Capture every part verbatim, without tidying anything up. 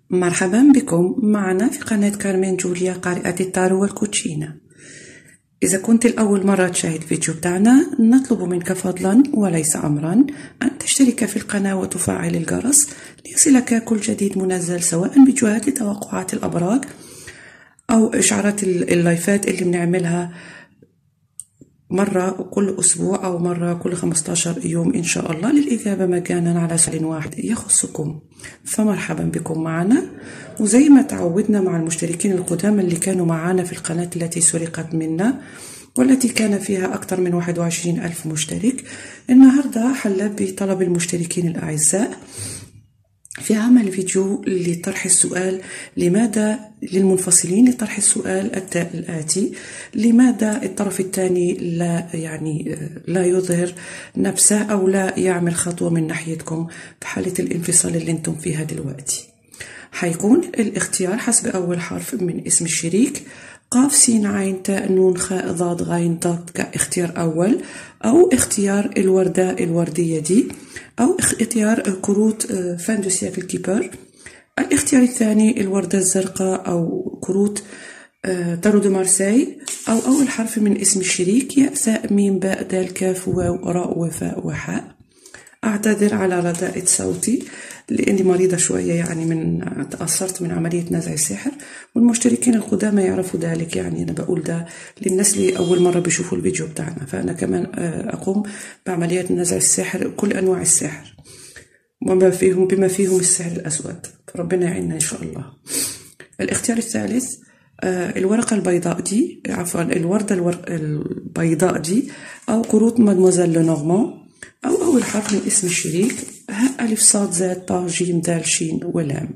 مرحبا بكم معنا في قناة كارمين جوليا قارئة التارو والكوتشينة. إذا كنت الأول مرة تشاهد فيديو بتاعنا نطلب منك فضلا وليس أمرا أن تشترك في القناة وتفعل الجرس ليصلك كل جديد منزل، سواء فيديوهات لتوقعات الأبراج أو إشعارات اللايفات اللي بنعملها مرة كل أسبوع أو مرة كل خمسة عشر يوم إن شاء الله، للإجابة مجانا على سؤال واحد يخصكم. فمرحبا بكم معنا، وزي ما تعودنا مع المشتركين القدامى اللي كانوا معنا في القناة التي سرقت منا والتي كان فيها أكثر من واحد وعشرين ألف مشترك، النهاردة حلت بطلب المشتركين الأعزاء في عمل فيديو لطرح السؤال لماذا للمنفصلين لطرح السؤال الآتي: لماذا الطرف الثاني لا يعني لا يظهر نفسه أو لا يعمل خطوة من ناحيتكم في حالة الانفصال اللي انتم فيها دلوقتي؟ حيكون الاختيار حسب أول حرف من اسم الشريك: قاف سين عين تاء نون خاء ضاد غين ضاد كاختيار أول، أو اختيار الوردة الوردية دي، أو اختيار كروت فان دو سيكل كيبر. الاختيار الثاني الوردة الزرقاء أو كروت تارو دو مارسي، أو أول حرف من اسم الشريك: ياء ساء ميم باء دال كاف واو راء وفاء وحاء. أعتذر على رداءة صوتي لأني مريضة شوية، يعني من تأثرت من عملية نزع السحر، والمشتركين القدامى يعرفوا ذلك. يعني أنا بقول ده للناس اللي أول مرة بيشوفوا الفيديو بتاعنا، فأنا كمان أقوم بعمليات نزع السحر، كل أنواع السحر وما فيهم بما فيهم السحر الأسود، فربنا يعيننا إن شاء الله. الاختيار الثالث الورقة البيضاء دي، عفوا الوردة البيضاء دي، أو كروت مادموزيل لونورمون، أو أول حرف من اسم الشريك: هاء ألف صاد زاد طاء جيم دال شين ولام.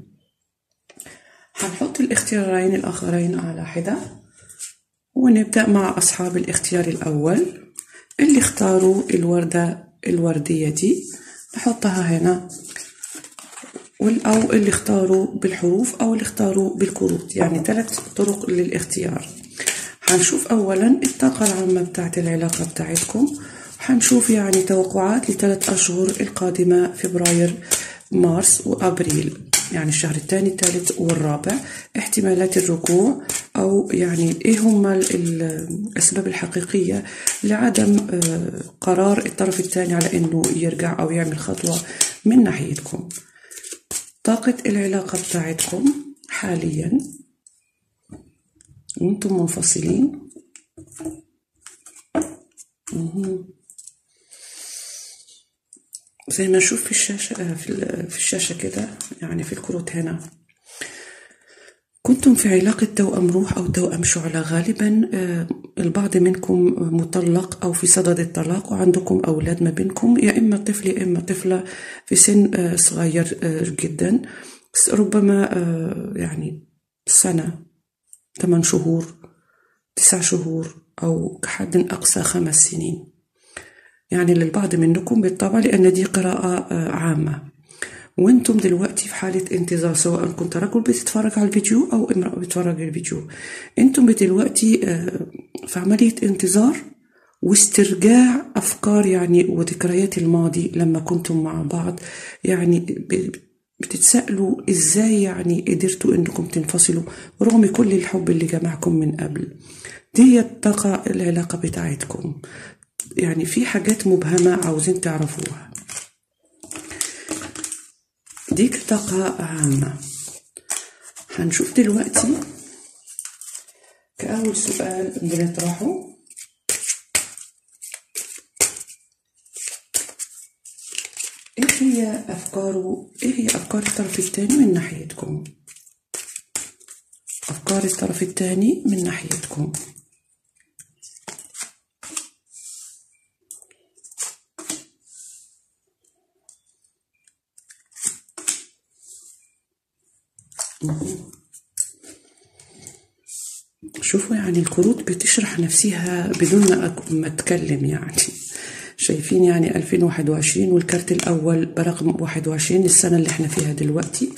هنحط الاختيارين الآخرين على حدة ونبدأ مع أصحاب الاختيار الأول اللي اختاروا الوردة الوردية دي، نحطها هنا، أو اللي اختاروا بالحروف أو اللي اختاروا بالكروت، يعني ثلاث طرق للاختيار. هنشوف أولا الطاقة العامة بتاعت العلاقة بتاعتكم، هنشوف يعني توقعات لثلاث أشهر القادمة: فبراير مارس وأبريل، يعني الشهر الثاني الثالث والرابع. احتمالات الرجوع، أو يعني إيه هما الأسباب الحقيقية لعدم قرار الطرف الثاني على إنه يرجع أو يعمل خطوة من ناحيتكم. طاقة العلاقة بتاعتكم حاليا وانتم منفصلين. زي ما نشوف في الشاشة في الشاشة كده، يعني في الكروت هنا، كنتم في علاقة توأم روح أو توأم شعلة. غالبا البعض منكم مطلق أو في صدد الطلاق، وعندكم أولاد ما بينكم، يا إما طفل يا إما طفلة في سن صغير جدا، ربما يعني سنة، ثمان شهور، تسع شهور، أو كحد أقصى خمس سنين. يعني للبعض منكم بالطبع، لأن دي قراءة عامة، وانتم دلوقتي في حالة انتظار، سواء كنت رجل بتتفرج على الفيديو أو امرأة بتتفرج على الفيديو. انتم دلوقتي في عملية انتظار واسترجاع أفكار يعني وذكريات الماضي لما كنتم مع بعض. يعني بتتسألوا إزاي يعني قدرتوا إنكم تنفصلوا رغم كل الحب اللي جمعكم من قبل. دي الطاقة العلاقة بتاعتكم، يعني في حاجات مبهمة عاوزين تعرفوها. دي طاقة عامة. هنشوف دلوقتي كأول سؤال بنطرحه: ايه هي أفكاره ايه هي أفكار الطرف الثاني من ناحيتكم؟ أفكار الطرف الثاني من ناحيتكم. شوفوا يعني الكروت بتشرح نفسها بدون ما اتكلم. يعني شايفين يعني ألفين وواحد وعشرين، والكارت الأول برقم واحد وعشرين، السنة اللي احنا فيها دلوقتي.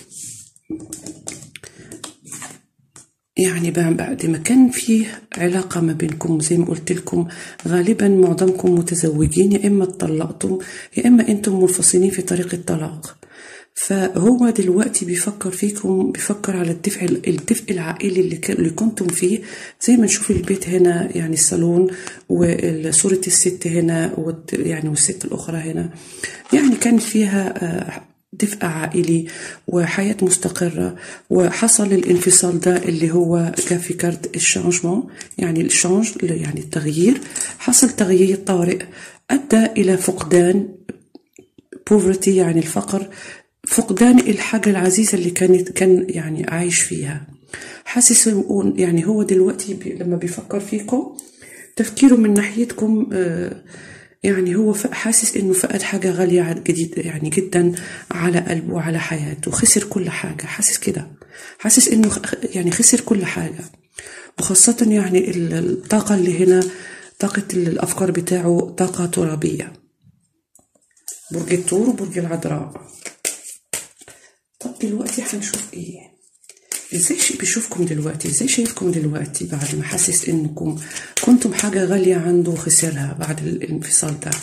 يعني بعد ما كان فيه علاقة ما بينكم، زي ما قلت لكم غالبا معظمكم متزوجين، يا إما اتطلقتم يا إما أنتم منفصلين في طريق الطلاق. فهو دلوقتي بيفكر فيكم، بيفكر على الدفء الدفء العائلي اللي, اللي كنتم فيه. زي ما نشوف البيت هنا يعني الصالون وصورة الست هنا يعني والست الأخرى هنا، يعني كان فيها دفء عائلي وحياة مستقرة. وحصل الانفصال ده اللي هو جاء في كارت الشانجمون، يعني الشانج يعني التغيير. حصل تغيير طارئ أدى إلى فقدان بوفرتي يعني الفقر، فقدان الحاجة العزيزة اللي كانت كان يعني عايش فيها. حاسس يعني هو دلوقتي بي لما بيفكر فيكم تفكيره من ناحيتكم آه يعني هو حاسس انه فقد حاجة غالية جديد يعني جدا على قلبه وعلى حياته، خسر كل حاجة. حاسس كده، حاسس انه يعني خسر كل حاجة، وخاصة يعني الطاقة اللي هنا طاقة الافكار بتاعه طاقة ترابية، برج الثور وبرج العذراء. طب دلوقتي هنشوف ايه، ازاي بيشوفكم دلوقتي، ازاي شايفكم دلوقتي بعد ما حاسس انكم كنتم حاجة غالية عنده وخسرها بعد الانفصال ده.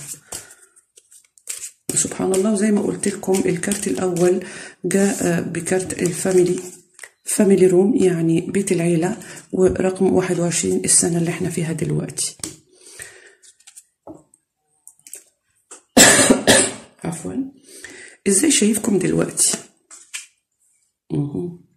سبحان الله. زي ما قلت لكم الكارت الاول جاء بكارت الفاميلي، فاميلي روم يعني بيت العيلة، ورقم واحد وعشرين السنة اللي احنا فيها دلوقتي. عفوا. ازاي شايفكم دلوقتي؟ مه.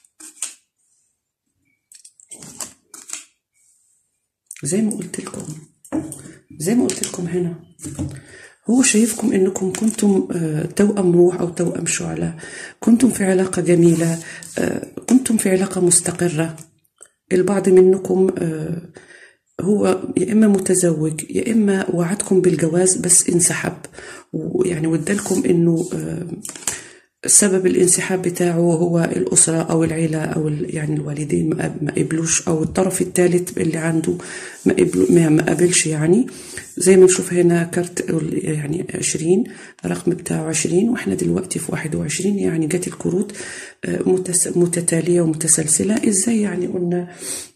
زي ما قلت لكم زي ما قلت لكم هنا هو شايفكم انكم كنتم توأم روح او توأم شعلة، كنتم في علاقة جميلة، كنتم في علاقة مستقرة. البعض منكم هو يا اما متزوج يا اما وعدكم بالجواز بس انسحب، ويعني ودالكم انه سبب الانسحاب بتاعه هو الأسرة أو العيلة أو يعني الوالدين ما قبلوش، أو الطرف الثالث اللي عنده ما قبل ما قبلش. يعني زي ما نشوف هنا كارت يعني عشرين، رقم بتاعه عشرين، وإحنا دلوقتي في واحد وعشرين، يعني جت الكروت متتالية ومتسلسلة. إزاي يعني قلنا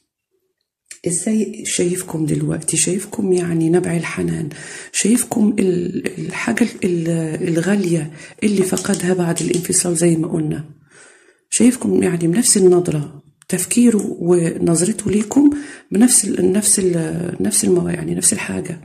ازاي شايفكم دلوقتي؟ شايفكم يعني نبع الحنان، شايفكم الحاجة الغالية اللي فقدها بعد الانفصال زي ما قلنا. شايفكم يعني بنفس النظرة، تفكيره ونظرته ليكم بنفس ال نفس ال نفس المو يعني نفس الحاجة.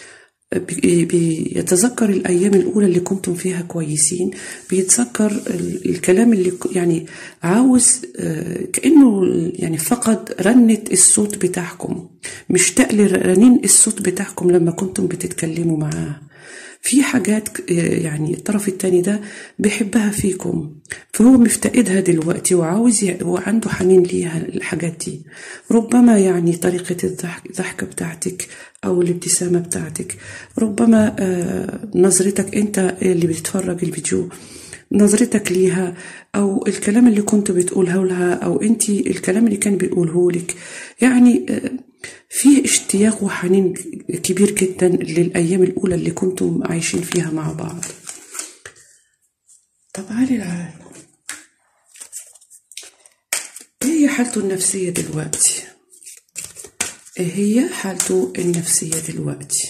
بيتذكر الأيام الأولى اللي كنتم فيها كويسين، بيتذكر الكلام اللي يعني عاوز كأنه يعني فقد رنة الصوت بتاعكم، مشتاق لرنين الصوت بتاعكم لما كنتم بتتكلموا معاه. في حاجات يعني الطرف التاني ده بيحبها فيكم، فهو مفتقدها دلوقتي وعاوز ي... وعنده حنين ليها الحاجات دي. ربما يعني طريقة الضحك الضحكة بتاعتك أو الابتسامة بتاعتك، ربما آه نظرتك أنت اللي بتتفرج الفيديو، نظرتك ليها، أو الكلام اللي كنت بتقوله لها، أو أنت الكلام اللي كان بيقوله لك. يعني آه فيه اشتياق وحنين كبير جدا للأيام الأولى اللي كنتم عايشين فيها مع بعض. طب علي العال، ايه هي حالته النفسية دلوقتي؟ ايه هي حالته النفسية دلوقتي؟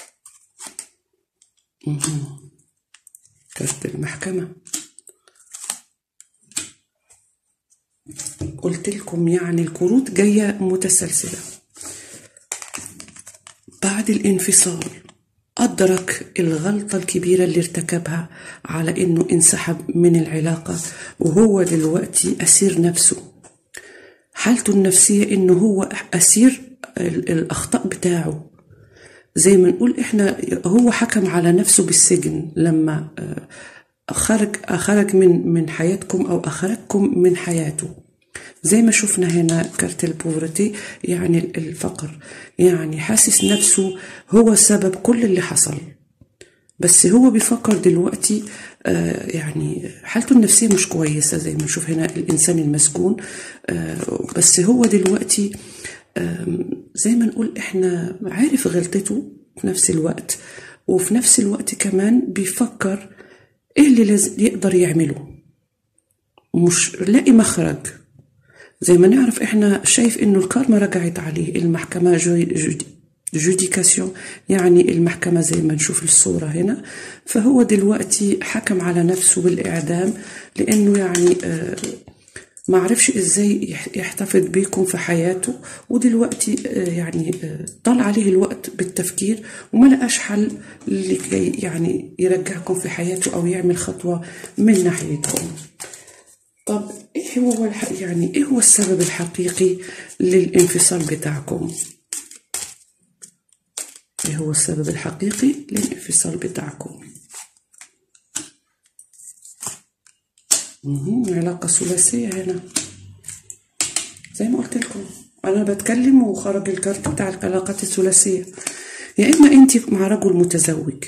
كارت المحكمة. قلت لكم يعني الكروت جاية متسلسلة. بعد الانفصال أدرك الغلطة الكبيرة اللي ارتكبها على إنه انسحب من العلاقة، وهو دلوقتي أسير نفسه. حالته النفسية إنه هو أسير الأخطاء بتاعه. زي ما نقول إحنا هو حكم على نفسه بالسجن لما خرج خرج من من حياتكم أو أخرجكم من حياته. زي ما شفنا هنا كارت البوفرتي يعني الفقر، يعني حاسس نفسه هو سبب كل اللي حصل، بس هو بيفكر دلوقتي آه يعني حالته النفسية مش كويسة. زي ما نشوف هنا الإنسان المسجون، آه بس هو دلوقتي آه زي ما نقول إحنا عارف غلطته في نفس الوقت، وفي نفس الوقت كمان بيفكر إيه اللي لازم يقدر يعمله، مش لاقي مخرج. زي ما نعرف احنا شايف انه الكارما رجعت عليه، المحكمة جوديكاسيون يعني المحكمة زي ما نشوف الصورة هنا. فهو دلوقتي حكم على نفسه بالإعدام لأنه يعني آه ما عرفش ازاي يحتفظ بيكم في حياته، ودلوقتي يعني طال عليه الوقت بالتفكير وما لقاش حل لكي يعني يرجعكم في حياته او يعمل خطوة من ناحيتكم. طب ايه هو يعني ايه هو السبب الحقيقي للانفصال بتاعكم؟ ايه هو السبب الحقيقي للانفصال بتاعكم؟ علاقة ثلاثية هنا زي ما قلت لكم. أنا بتكلم وخرج الكارت بتاع العلاقات الثلاثية. يا إما أنت مع رجل متزوج،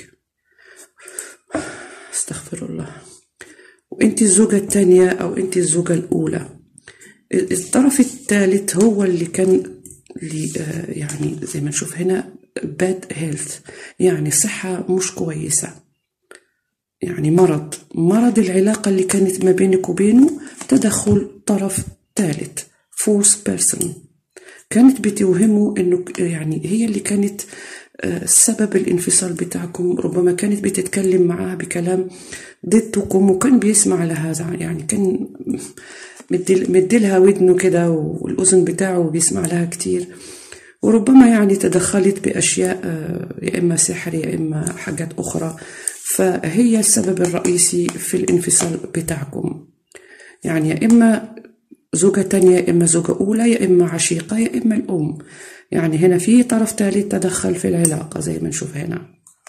استغفر الله، وأنت الزوجة الثانية أو أنت الزوجة الأولى. الطرف الثالث هو اللي كان اللي يعني زي ما نشوف هنا bad health، يعني صحة مش كويسة، يعني مرض مرض العلاقة اللي كانت ما بينك وبينه تدخل طرف ثالث fourth person، كانت بتوهمه انه يعني هي اللي كانت سبب الانفصال بتاعكم. ربما كانت بتتكلم معاه بكلام ضدكم وكان بيسمع لهذا، يعني كان مديلها ودنه كده والأذن بتاعه بيسمع لها كتير، وربما يعني تدخلت بأشياء يا إما سحر يا إما حاجات أخرى. فهي السبب الرئيسي في الانفصال بتاعكم، يعني يا إما زوجة تانية يا إما زوجة أولى يا إما عشيقة يا إما الأم. يعني هنا في طرف ثالث تدخل في العلاقة زي ما نشوف هنا.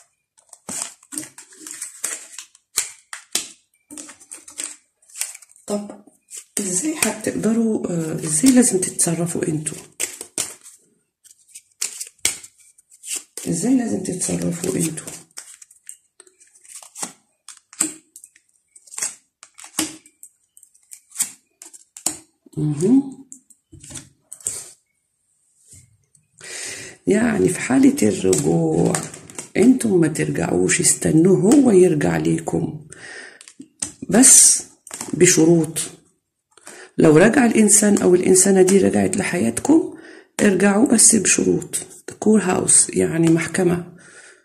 طب إزاي هتقدروا إزاي لازم تتصرفوا أنتوا؟ إزاي لازم تتصرفوا أنتوا؟ مهم. يعني في حالة الرجوع انتم ما ترجعوش، استنوه هو يرجع ليكم بس بشروط. لو رجع الإنسان أو الإنسانة دي رجعت لحياتكم ارجعوا بس بشروط. كور هاوس يعني محكمة.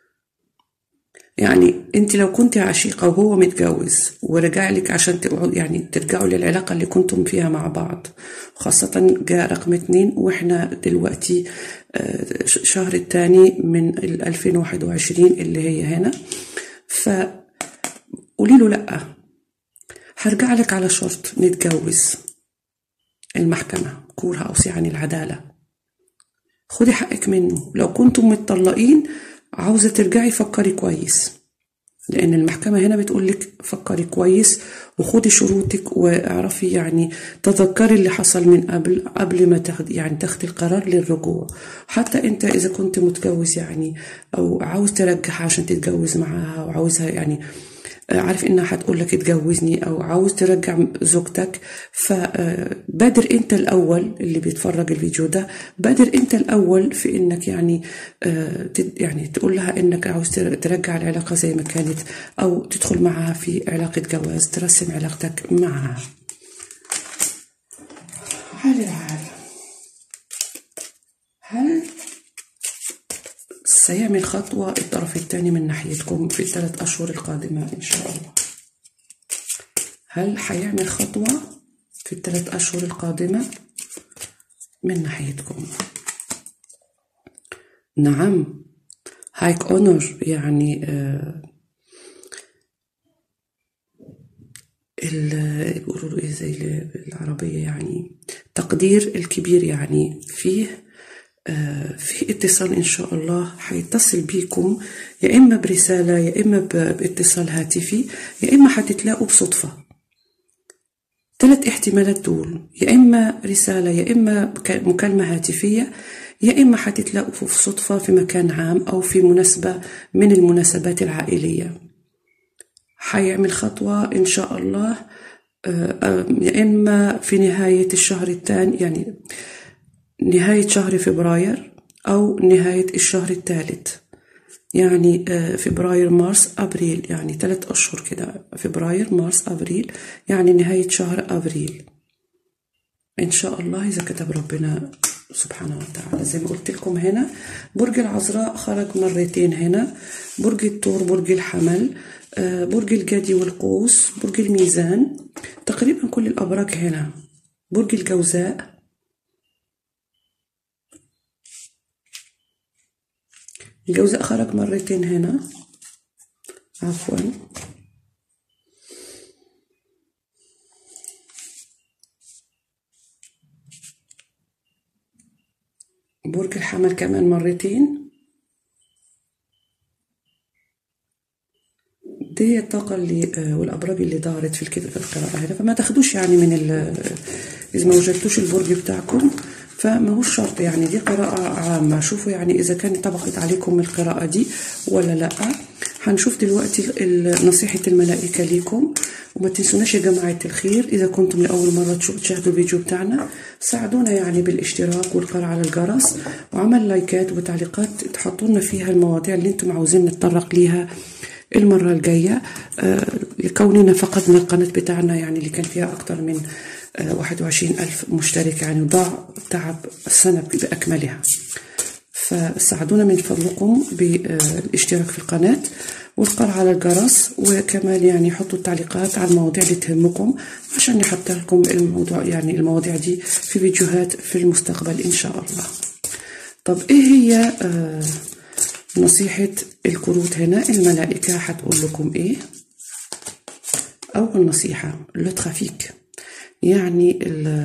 يعني انت لو كنت عشيقة وهو متجوز ورجع لك عشان تقعد يعني ترجعوا للعلاقة اللي كنتم فيها مع بعض، خاصة جاء رقم اتنين واحنا دلوقتي شهر الثاني من ألفين وواحد وعشرين اللي هي هنا، فقولي له لأ هرجع لك على شرط نتجوز. المحكمة كور هاوس يعني العدالة، خدي حقك منه. لو كنتم متطلقين عاوزة ترجعي فكري كويس، لأن المحكمة هنا بتقولك فكري كويس وخدي شروطك واعرفي يعني تذكري اللي حصل من قبل قبل ما تاخدي يعني تاخدي القرار للرجوع. حتى انت إذا كنت متجوز يعني أو عاوز ترجع عشان تتجوز معاها وعاوزها يعني عارف انها هتقول لك اتجوزني او عاوز ترجع زوجتك، فبادر انت الاول اللي بيتفرج الفيديو ده، بادر انت الاول في انك يعني يعني تقول لها انك عاوز ترجع العلاقه زي ما كانت او تدخل معها في علاقه جواز، ترسم علاقتك معها. حال الحال هل سيعمل خطوة الطرف الثاني من ناحيتكم في الثلاث أشهر القادمة إن شاء الله؟ هل حيعمل خطوة في الثلاث أشهر القادمة من ناحيتكم؟ نعم، هايك أونر يعني آه بيقولوا له إيه زي بالعربية يعني تقدير الكبير، يعني فيه في اتصال إن شاء الله حيتصل بيكم يا إما برسالة يا إما باتصال هاتفي يا إما حتتلاقوا بصدفة. ثلاث احتمالات دول، يا إما رسالة يا إما مكالمة هاتفية يا إما حتتلاقوا في صدفة في مكان عام أو في مناسبة من المناسبات العائلية. حيعمل خطوة إن شاء الله يا إما في نهاية الشهر الثاني يعني نهاية شهر فبراير أو نهاية الشهر الثالث، يعني فبراير مارس أبريل، يعني ثلاث أشهر كده، فبراير مارس أبريل يعني نهاية شهر أبريل إن شاء الله إذا كتب ربنا سبحانه وتعالى. زي ما قلت لكم هنا برج العذراء خرج مرتين هنا، برج الثور، برج الحمل، برج الجدي والقوس، برج الميزان، تقريبا كل الأبراج هنا، برج الجوزاء، الجوزاء خرج مرتين هنا، عفوا، برج الحمل كمان مرتين. دي الطاقة اللي والأبراج اللي ظهرت في الكتاب في القراءة هنا، فما تاخدوش يعني من ال إذا ما وجدتوش البرج بتاعكم فما هو شرط، يعني دي قراءة عامة. شوفوا يعني إذا كانت طبقت عليكم القراءة دي ولا لأ. هنشوف دلوقتي نصيحة الملائكة ليكم. وما تنسوناش يا جماعة الخير، إذا كنتم لأول مرة تشاهدوا الفيديو بتاعنا ساعدونا يعني بالاشتراك والقراءة على الجرس وعمل لايكات وتعليقات تحطوا لنا فيها المواضيع اللي انتم عاوزين نتطرق ليها المرة الجاية، آه لكوننا فقدنا القناة بتاعنا يعني اللي كان فيها أكتر من آه واحد وعشرين ألف مشترك، يعني وضاع تعب السنة بأكملها. فساعدونا من فضلكم بالاشتراك في القناة والقراءة على الجرس، وكمان يعني حطوا التعليقات على المواضيع اللي تهمكم عشان نحط لكم الموضوع يعني المواضيع دي في فيديوهات في المستقبل إن شاء الله. طب إيه هي آه نصيحة الكروت هنا؟ الملائكة هتقول لكم إيه؟ أول نصيحة لو ترافيك، يعني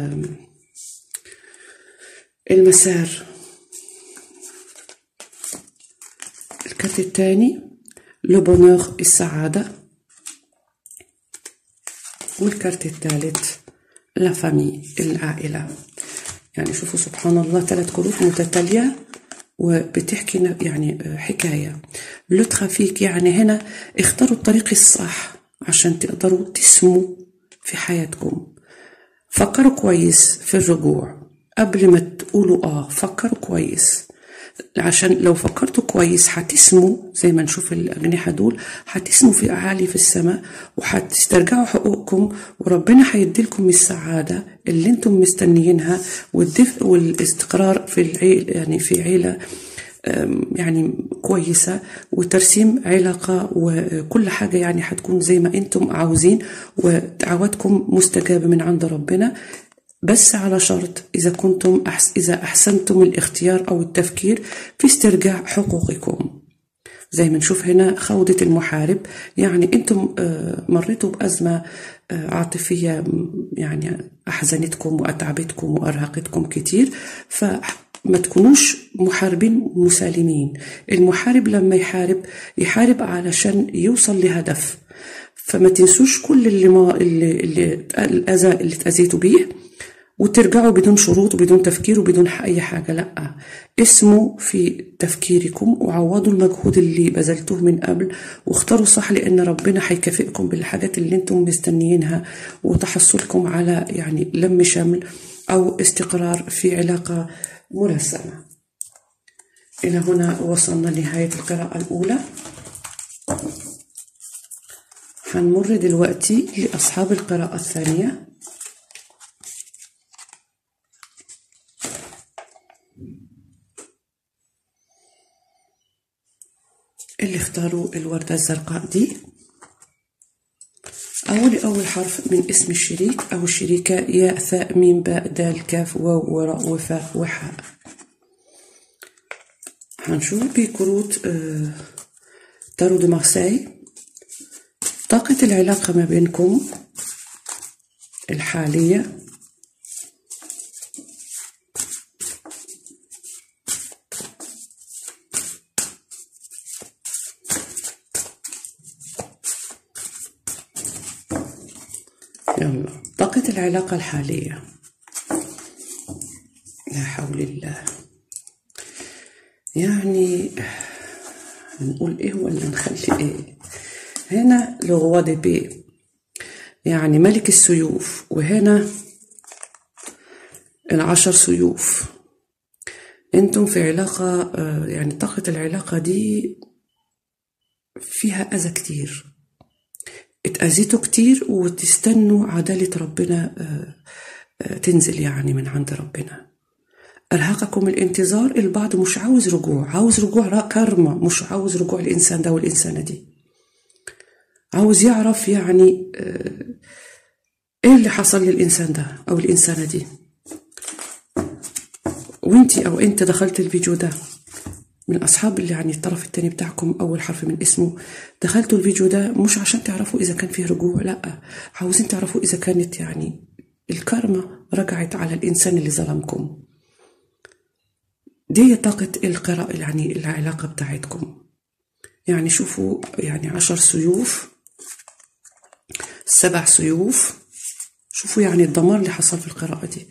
المسار. الكارت الثاني لو بونور، السعادة. والكارت الثالث لا فامي، العائلة. يعني شوفوا سبحان الله ثلاث كروت متتالية وبتحكي يعني حكاية. لو ترافيك يعني هنا اختاروا الطريق الصح عشان تقدروا تسموا في حياتكم. فكروا كويس في الرجوع قبل ما تقولوا اه، فكروا كويس عشان لو فكرتوا كويس هتسموا زي ما نشوف الأجنحة دول، هتسموا في أعالي في السماء وهتسترجعوا حقوقكم، وربنا هيديلكم السعادة اللي انتم مستنيينها والدفء والاستقرار في العيلة، يعني في عيلة يعني كويسة وترسيم علاقة وكل حاجة يعني هتكون زي ما انتم عاوزين، ودعواتكم مستجابة من عند ربنا، بس على شرط إذا كنتم أحس إذا أحسنتم الاختيار أو التفكير في استرجاع حقوقكم. زي ما نشوف هنا خوضة المحارب، يعني أنتم مريتوا بأزمة عاطفية يعني أحزنتكم وأتعبتكم وأرهقتكم كتير، فما تكونوش محاربين مسالمين. المحارب لما يحارب يحارب علشان يوصل لهدف، فما تنسوش كل اللي ما اللي, اللي الأذى اللي تأذيتوا بيه وترجعوا بدون شروط وبدون تفكير وبدون أي حاجة. لأ، اسموا في تفكيركم وعوضوا المجهود اللي بذلتوه من قبل واختاروا صح، لأن ربنا هيكافئكم بالحاجات اللي انتم مستنيينها وتحصلكم على يعني لم شمل أو استقرار في علاقة مرسمة. إلى هنا وصلنا لنهاية القراءة الأولى. هنمر دلوقتي لأصحاب القراءة الثانية. اللي اختاروا الوردة الزرقاء دي، أول أول حرف من اسم الشريك أو الشريكة، ياء ثاء ميم باء دال كاف واو وراء وفاء وحاء. هنشوف بكروت آه تارو دو مارساي طاقة العلاقة ما بينكم الحالية. يلا طاقة العلاقة الحالية، لا حول الله. يعني نقول ايه ولا نخلي ايه؟ هنا لو روا دي بي يعني ملك السيوف، وهنا العشر سيوف. انتم في علاقة يعني طاقة العلاقة دي فيها أذى كتير، اتأذيتوا كتير وتستنوا عدالة ربنا تنزل يعني من عند ربنا. أرهقكم الانتظار. البعض مش عاوز رجوع، عاوز رجوع كارما، مش عاوز رجوع الإنسان ده والإنسانة دي. عاوز يعرف يعني إيه اللي حصل للإنسان ده أو الإنسانة دي. وإنتي أو إنت دخلت الفيديو ده من أصحاب اللي يعني الطرف التاني بتاعكم أول حرف من اسمه، دخلتوا الفيديو ده مش عشان تعرفوا إذا كان فيه رجوع، لأ، عاوزين تعرفوا إذا كانت يعني الكارما رجعت على الإنسان اللي ظلمكم. دي طاقة القراءة يعني العلاقة بتاعتكم. يعني شوفوا يعني عشر سيوف، سبع سيوف، شوفوا يعني الدمار اللي حصل في القراءة دي.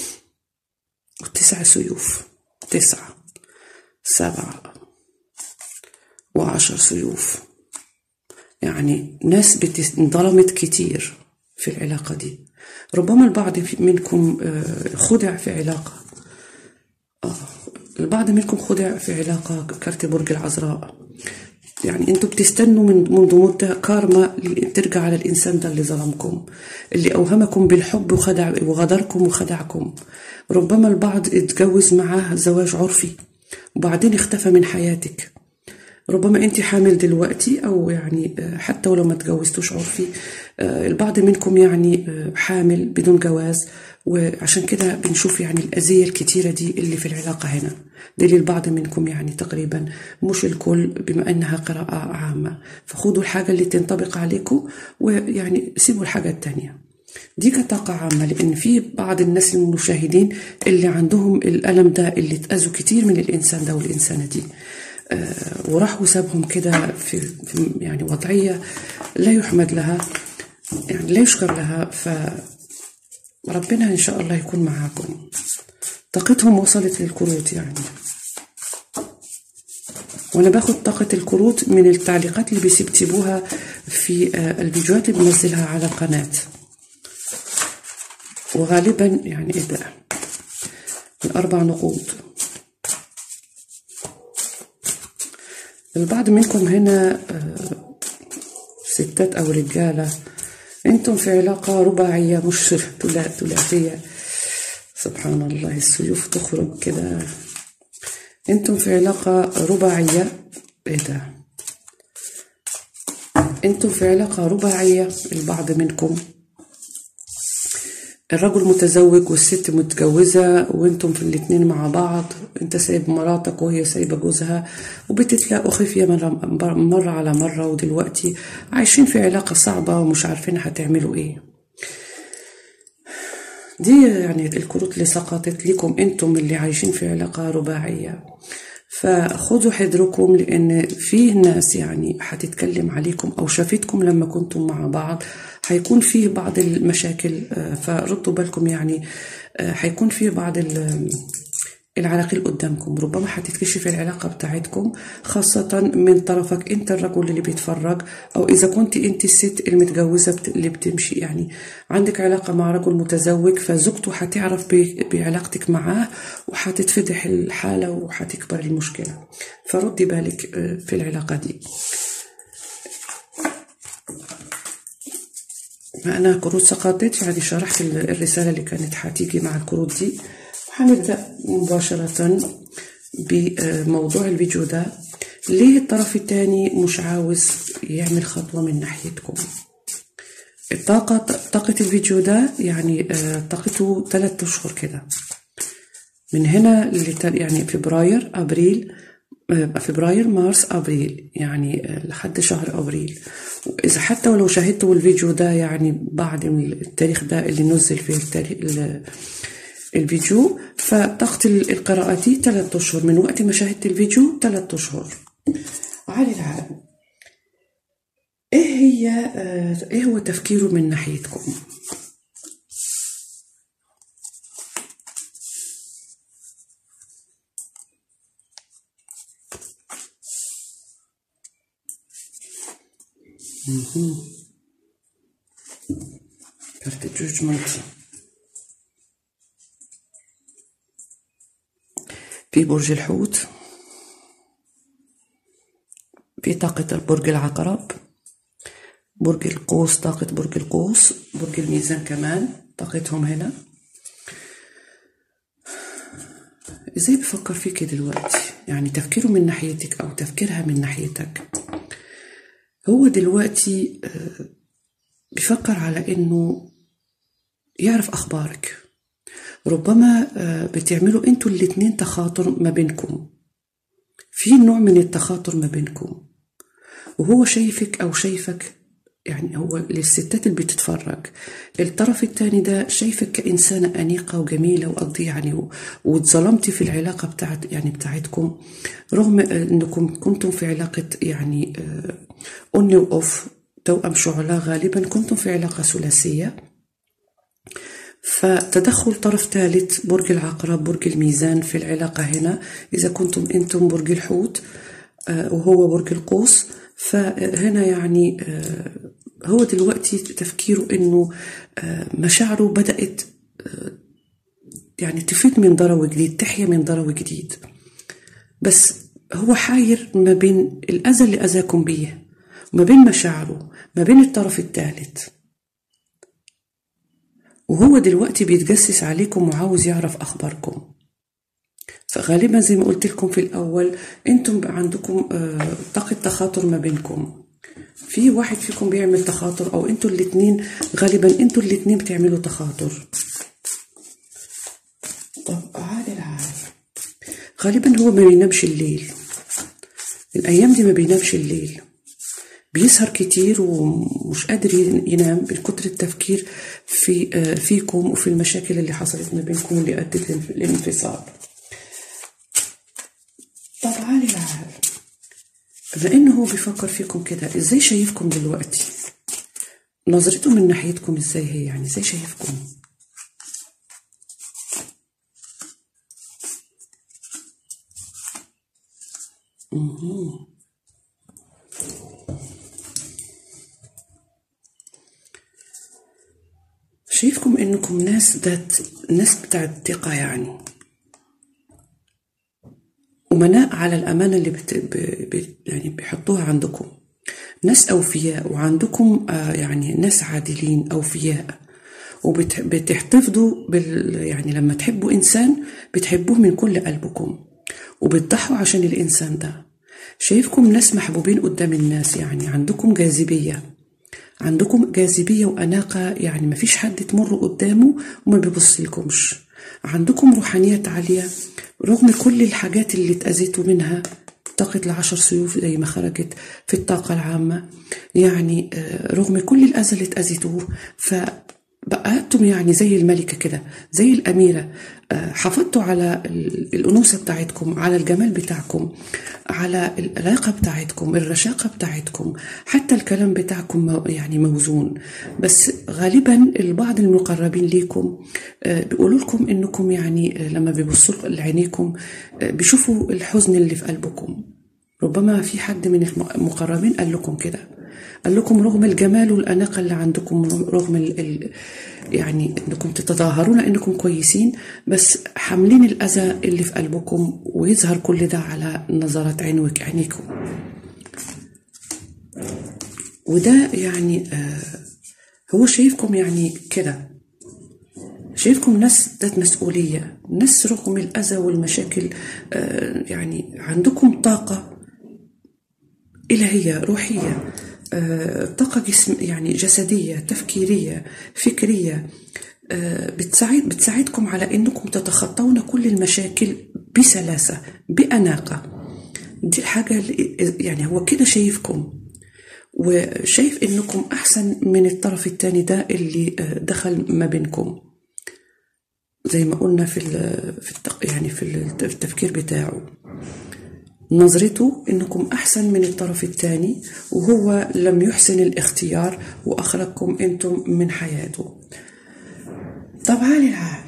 تسع سيوف، تسعة، سبعة، وعشر سيوف. يعني ناس انظلمت كتير في العلاقة دي. ربما البعض منكم خدع في علاقة، آه. البعض منكم خدع في علاقة. كارت برج العذراء، يعني انتوا بتستنوا من منذ مدة كارما ترجع على الإنسان ده اللي ظلمكم، اللي أوهمكم بالحب وخدع وغدركم وخدعكم. ربما البعض اتجوز معاه زواج عرفي وبعدين اختفى من حياتك. ربما انت حامل دلوقتي، او يعني حتى ولو ما تجوزتوش عرفي، البعض منكم يعني حامل بدون جواز، وعشان كده بنشوف يعني الأذية الكتيرة دي اللي في العلاقة هنا. دي للبعض منكم يعني تقريبا، مش الكل، بما انها قراءة عامة. فخدوا الحاجة اللي تنطبق عليكم ويعني سيبوا الحاجة التانية. دي كطاقة عامة، لأن في بعض الناس المشاهدين اللي عندهم الألم ده، اللي اتأذوا كتير من الإنسان ده والإنسانة دي، آه وراح وسابهم كده في, في يعني وضعية لا يحمد لها، يعني لا يشكر لها. فربنا إن شاء الله يكون معاكم. طاقتهم وصلت للكروت يعني، وانا باخد طاقة الكروت من التعليقات اللي بيكتبوها في آه الفيديوهات اللي بنزلها على القناة. وغالبا يعني ايه ده، الاربع نقود. البعض منكم هنا آه ستات او رجالة، انتم في علاقة رباعية مش ثلاثية. سبحان الله، السيوف تخرج كده. انتم في علاقة رباعية. ايه ده، انتم في علاقة رباعية. البعض منكم الرجل متزوج والست متجوزة، وانتم في الاتنين مع بعض. انت سايب مراتك وهي سايبة جوزها، وبتتلاقوا خفية مرة, مرة على مرة، ودلوقتي عايشين في علاقة صعبة ومش عارفين هتعملوا ايه. دي يعني الكروت اللي سقطت لكم انتم اللي عايشين في علاقة رباعية. فخذوا حذركم، لان فيه ناس يعني هتتكلم عليكم او شافتكم لما كنتم مع بعض، هيكون فيه بعض المشاكل. فردوا بالكم، يعني هيكون فيه بعض العلاقل قدامكم. ربما هتتكشف العلاقة بتاعتكم، خاصة من طرفك انت الرجل اللي بيتفرج، او اذا كنت انت الست المتجوزة اللي بتمشي، يعني عندك علاقة مع رجل متزوج، فزوجته هتعرف بعلاقتك معاه وهتتفضح الحالة وهتكبر المشكلة. فردي بالك في العلاقة دي. أنا كروت سقطت، يعني شرحت الرسالة اللي كانت هتيجي مع الكروت دي. وهنبدأ مباشرة بموضوع الفيديو ده. ليه الطرف الثاني مش عاوز يعمل خطوة من ناحيتكم؟ الطاقة طاقة الفيديو ده يعني طاقته ثلاثة أشهر كده، من هنا يعني فبراير أبريل فبراير مارس أبريل، يعني لحد شهر أبريل. إذا حتى ولو شاهدتوا الفيديو ده يعني بعد التاريخ ده اللي نزل فيه التاريخ الفيديو، فطاقة القراءة دي ثلاثة أشهر من وقت ما شاهدت الفيديو، ثلاثة أشهر. علي العالم، إيه هي إيه هو تفكيره من ناحيتكم؟ كارت الجوجمنت. في برج الحوت، في طاقة برج العقرب، برج القوس، طاقة برج القوس، برج الميزان كمان طاقتهم هنا. ازاي بيفكر فيكي دلوقتي؟ يعني تفكيره من ناحيتك او تفكيرها من ناحيتك. هو دلوقتي بيفكر على انه يعرف اخبارك. ربما بتعملوا انتوا الاتنين تخاطر ما بينكم، في نوع من التخاطر ما بينكم، وهو شايفك او شايفك. يعني هو للستات اللي بتتفرج، الطرف التاني ده شايفك كإنسانة أنيقة وجميلة وقضي يعني، واتظلمتي في العلاقة بتاعت يعني بتاعتكم، رغم أنكم كنتم في علاقة يعني أوني وأوف، توأم شعلاء، غالبا كنتم في علاقة ثلاثية. فتدخل طرف ثالث، برج العقرب، برج الميزان في العلاقة هنا، إذا كنتم أنتم برج الحوت وهو برج القوس، فهنا يعني هو دلوقتي تفكيره انه مشاعره بدأت يعني تفيد من ضرو جديد، تحيا من ضرو جديد، بس هو حاير ما بين الأذى اللي أذاكم بيه، ما بين مشاعره، ما بين الطرف الثالث، وهو دلوقتي بيتجسس عليكم وعاوز يعرف أخباركم. فغالبا زي ما قلت لكم في الأول، انتم عندكم طاقة تخاطر ما بينكم، في واحد فيكم بيعمل تخاطر، او انتوا الاتنين، غالبا انتوا الاتنين بتعملوا تخاطر. طب عادل عادل غالبا هو ما بينامش الليل الايام دي، ما بينامش الليل، بيسهر كتير ومش قادر ينام من كتر التفكير في فيكم وفي المشاكل اللي حصلت ما بينكم اللي ادت للانفصال. طب عادل عادل بما انه هو بيفكر فيكم كده، ازاي شايفكم دلوقتي؟ نظرته من ناحيتكم ازاي هي؟ يعني ازاي شايفكم؟ مم. شايفكم انكم ناس ذات ناس بتاعت ثقة يعني، أمناء على الأمانة اللي بت... ب... ب... يعني بيحطوها عندكم، ناس أوفياء، وعندكم آه يعني ناس عادلين أوفياء، وبتحتفظوا بال يعني لما تحبوا إنسان بتحبوه من كل قلبكم، وبتضحوا عشان الإنسان ده. شايفكم ناس محبوبين قدام الناس، يعني عندكم جاذبية، عندكم جاذبية وأناقة، يعني ما فيش حد تمر قدامه وما بيبصلكمش. عندكم روحانيات عالية رغم كل الحاجات اللي اتأذيتوا منها، طاقة العشر سيوف زي ما خرجت في الطاقة العامة، يعني رغم كل الأذى اللي اتأذيتوه، فبقيتم يعني زي الملكة كده، زي الأميرة، حافظتوا على الأنوثة بتاعتكم، على الجمال بتاعكم، على العلاقة بتاعتكم، الرشاقة بتاعتكم، حتى الكلام بتاعكم يعني موزون. بس غالبا البعض المقربين ليكم بيقولوا لكم انكم يعني لما بيبصوا لعينيكم بيشوفوا الحزن اللي في قلبكم. ربما في حد من المقربين قال لكم كده، قال لكم رغم الجمال والأناقة اللي عندكم، رغم ال ال يعني انكم تتظاهرون انكم كويسين، بس حاملين الأذى اللي في قلبكم، ويظهر كل ده على نظرات عينك عينيكم. وده يعني آه هو شايفكم يعني كده، شايفكم ناس ذات مسؤولية، ناس رغم الأذى والمشاكل آه يعني عندكم طاقة إلهية روحية، آه طاقة جسم يعني جسدية تفكيرية فكرية، آه بتساعد بتساعدكم على أنكم تتخطون كل المشاكل بسلاسة بأناقة. دي حاجة يعني هو كده شايفكم، وشايف أنكم أحسن من الطرف الثاني ده اللي آه دخل ما بينكم، زي ما قلنا في في يعني في التفكير بتاعه. نظرته انكم احسن من الطرف الثاني، وهو لم يحسن الاختيار واخرجكم انتم من حياته. طبعا العال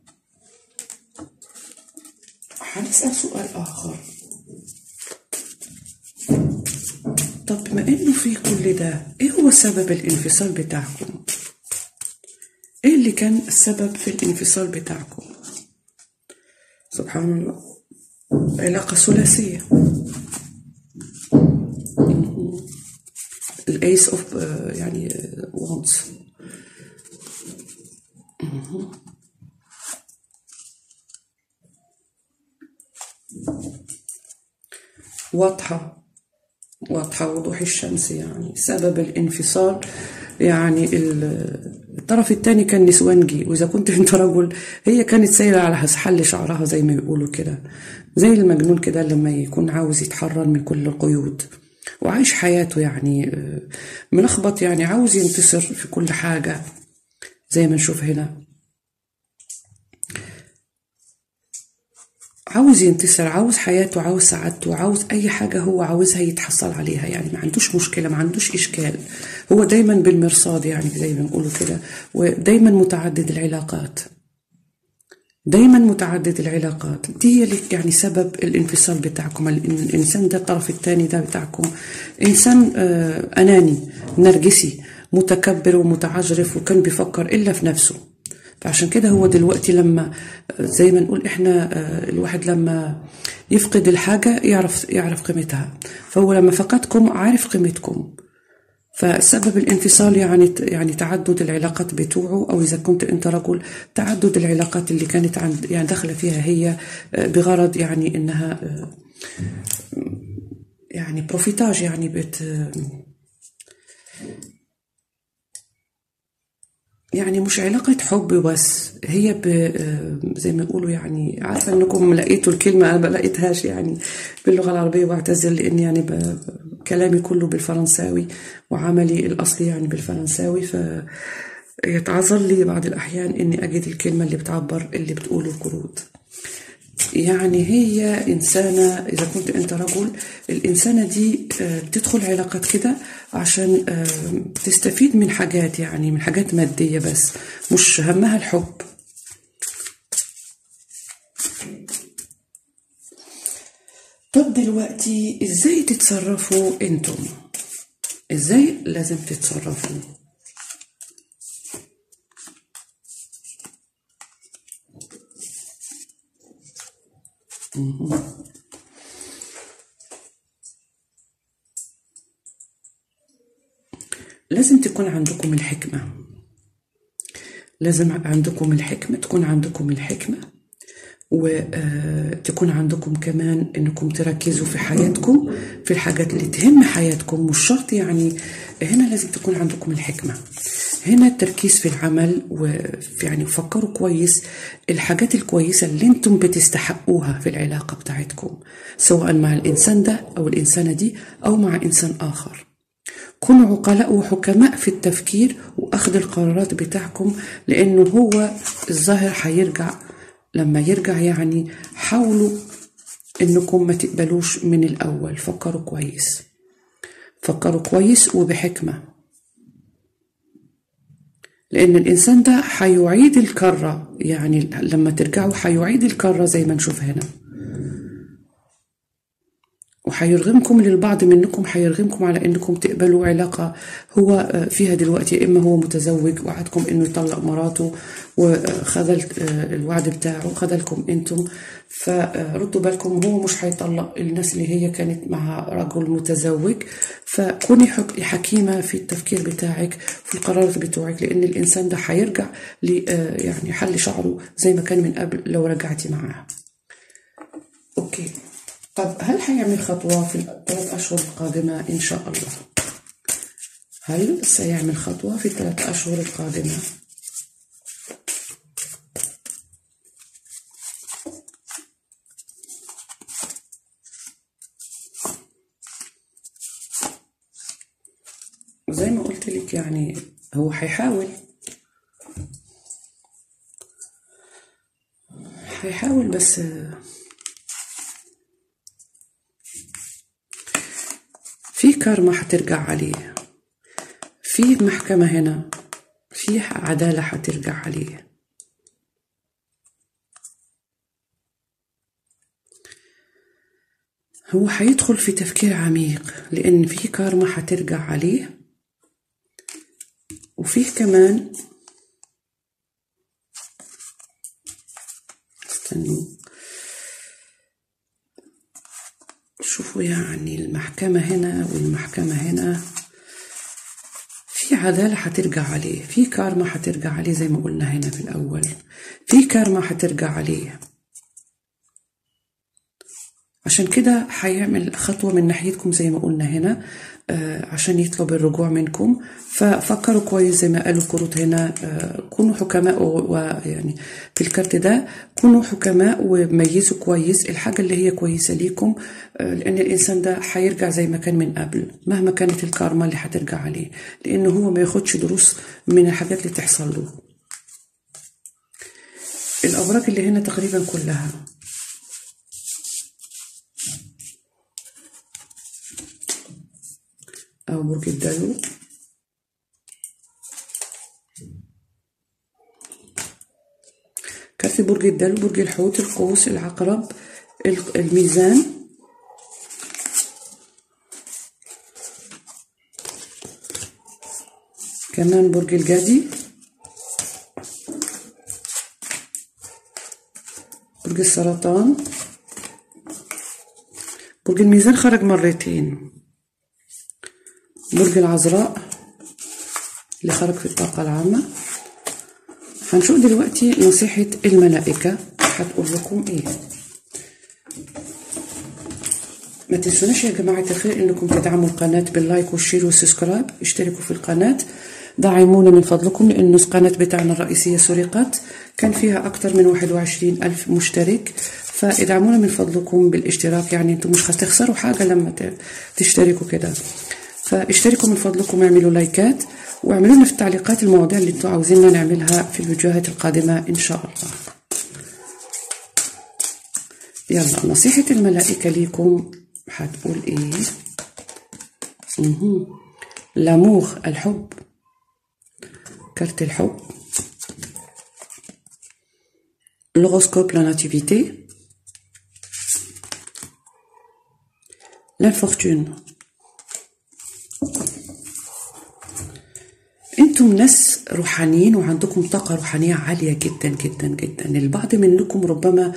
هنسأل سؤال اخر. طب بما انه في كل ده، ايه هو سبب الانفصال بتاعكم؟ ايه اللي كان السبب في الانفصال بتاعكم؟ سبحان الله، علاقة ثلاثية، الايس اوف يعني وانس. واضحة واضحة وضوح الشمس. يعني سبب الانفصال يعني الطرف الثاني كان نسوانجي، وإذا كنت أنت رجل هي كانت سايرة على حل شعرها زي ما بيقولوا كده، زي المجنون كده لما يكون عاوز يتحرر من كل القيود وعايش حياته يعني ملخبط، يعني عاوز ينتصر في كل حاجة زي ما نشوف هنا، عاوز ينتصر، عاوز حياته، عاوز سعادته، عاوز أي حاجة هو عاوزها يتحصل عليها. يعني ما عندوش مشكلة، ما عندوش إشكال، هو دايما بالمرصاد يعني زي ما بنقولوا كده، ودايما متعدد العلاقات، دايما متعدد العلاقات. دي هي اللي يعني سبب الانفصال بتاعكم. الإنسان ده الطرف الثاني ده بتاعكم إنسان أناني نرجسي متكبر ومتعجرف، وكان بيفكر إلا في نفسه. فعشان كده هو دلوقتي لما زي ما نقول احنا الواحد لما يفقد الحاجة يعرف يعرف قيمتها، فهو لما فقدكم عارف قيمتكم. فسبب الانفصال يعني يعني تعدد العلاقات بتوعه، او اذا كنت انت رجل تعدد العلاقات اللي كانت عند يعني داخله فيها هي بغرض يعني انها يعني بروفيتاج، يعني بت يعني مش علاقة حب بس، هي زي ما يقولوا يعني عارفة انكم لقيتوا الكلمة، انا ما لقيتهاش يعني باللغة العربية، واعتذر لان يعني كلامي كله بالفرنساوي وعملي الاصلي يعني بالفرنساوي، فيتعذر لي بعض الاحيان اني اجد الكلمة اللي بتعبر اللي بتقوله القرود. يعني هي إنسانة، إذا كنت أنت رجل الإنسانة دي بتدخل علاقات كده عشان تستفيد من حاجات، يعني من حاجات مادية بس، مش همها الحب. طب دلوقتي إزاي تتصرفوا أنتم؟ إزاي لازم تتصرفوا؟ لازم تكون عندكم الحكمة، لازم عندكم الحكمة، تكون عندكم الحكمة، وتكون عندكم كمان انكم تركزوا في حياتكم في الحاجات اللي تهم حياتكم. مش شرط يعني هنا لازم تكون عندكم الحكمة، هنا التركيز في العمل، وفي يعني فكروا كويس الحاجات الكويسة اللي انتم بتستحقوها في العلاقة بتاعتكم، سواء مع الإنسان ده أو الإنسانة دي أو مع إنسان آخر. كونوا عقلاء وحكماء في التفكير وأخذ القرارات بتاعكم، لأنه هو الظاهر هيرجع. لما يرجع يعني حاولوا إنكم ما تقبلوش من الأول. فكروا كويس، فكروا كويس وبحكمة، لأن الإنسان ده حيعيد الكرة. يعني لما ترجعوا حيعيد الكرة زي ما نشوف هنا، وحيرغمكم للبعض منكم، حيرغمكم على انكم تقبلوا علاقة هو فيها دلوقتي. اما هو متزوج وعدكم انه يطلق مراته وخذل الوعد بتاعه، خذلكم انتم، فردوا بالكم هو مش حيطلق الناس اللي هي كانت مع رجل متزوج. فكوني حكيمة في التفكير بتاعك في القرارات بتوعك، لان الانسان ده حيرجع ل يعني حل شعره زي ما كان من قبل لو رجعتي معاه. اوكي، طب هل هيعمل خطوة في الثلاث أشهر القادمة إن شاء الله؟ هل سيعمل خطوة في الثلاث أشهر القادمة؟ زي ما قلت لك يعني هو هيحاول هيحاول بس في كارما هترجع عليه، في محكمة هنا، في عدالة هترجع عليه. هو هيدخل في تفكير عميق، لأن في كارما هترجع عليه، وفيه كمان استنوا شوفوا يعني المحكمة هنا والمحكمة هنا، في عدالة هترجع عليه، في كارما هترجع عليه زي ما قلنا هنا في الأول، في كارما هترجع عليه. عشان كده هيعمل خطوة من ناحيتكم زي ما قلنا هنا آه عشان يطلب الرجوع منكم. ففكروا كويس زي ما قالوا الكروت هنا، آه كونوا حكماء، ويعني في الكارت ده كونوا حكماء وميزوا كويس الحاجة اللي هي كويسة ليكم، آه لأن الإنسان ده هيرجع زي ما كان من قبل مهما كانت الكارما اللي هترجع عليه، لأنه هو ما ياخدش دروس من الحاجات اللي تحصل له. الأوراق اللي هنا تقريبا كلها أو برج الدلو، كارت برج الدلو، برج الحوت، القوس، العقرب، الميزان، كمان برج الجدي، برج السرطان. برج الميزان خرج مرتين، برج العذراء اللي خرج في الطاقة العامة. هنشوف دلوقتي نصيحة الملائكة هتقول لكم ايه. ما تنسوناش يا جماعة الخير انكم تدعموا القناة باللايك والشير والسبسكرايب، اشتركوا في القناة، دعمونا من فضلكم، لأن القناة بتاعنا الرئيسية سرقت، كان فيها أكتر من واحد وعشرين ألف مشترك، فادعمونا من فضلكم بالاشتراك، يعني انتم مش هتخسروا حاجة لما تشتركوا كده. فاشتركوا من فضلكم، اعملوا لايكات، واعملوا لنا في التعليقات المواضيع اللي انتوا عاوزيننا نعملها في الفيديوهات القادمة إن شاء الله. يلا نصيحة الملائكة ليكم هتقول ايه؟ اها لامور، الحب، كارت الحب، l'horoscope la nativité, l'infortune. انتم ناس روحانيين وعندكم طاقة روحانية عالية جدا جدا جدا. البعض منكم ربما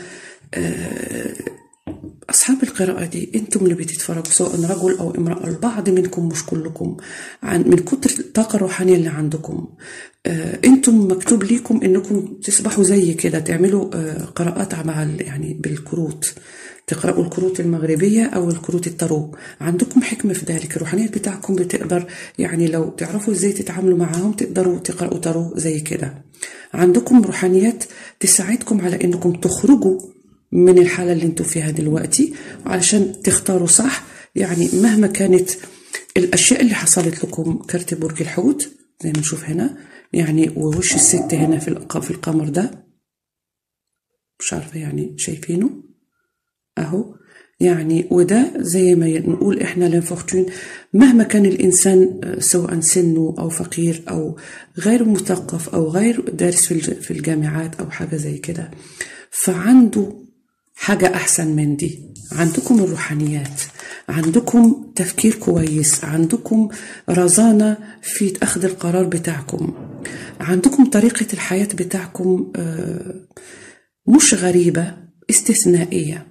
أصحاب القراءة دي انتم اللي بتتفرجوا، سواء رجل أو امرأة، البعض منكم مش كلكم، عن من كتر الطاقة الروحانية اللي عندكم. انتم مكتوب ليكم انكم تصبحوا زي كده، تعملوا قراءات مع يعني بالكروت، تقرأوا الكروت المغربية أو الكروت التارو. عندكم حكمة في ذلك، الروحانيات بتاعكم بتقدر يعني لو تعرفوا ازاي تتعاملوا معاهم تقدروا تقرأوا تارو زي كده. عندكم روحانيات تساعدكم على انكم تخرجوا من الحالة اللي انتم فيها دلوقتي، علشان تختاروا صح. يعني مهما كانت الأشياء اللي حصلت لكم، كارت برج الحوت زي ما نشوف هنا، يعني ووش الست هنا في في القمر ده، مش عارفة يعني شايفينه اهو، يعني وده زي ما نقول احنا لانفورتون. مهما كان الانسان سواء سنه او فقير او غير مثقف او غير دارس في الجامعات او حاجة زي كده، فعنده حاجة احسن من دي. عندكم الروحانيات، عندكم تفكير كويس، عندكم رزانة في اخذ القرار بتاعكم، عندكم طريقة الحياة بتاعكم مش غريبة، استثنائية.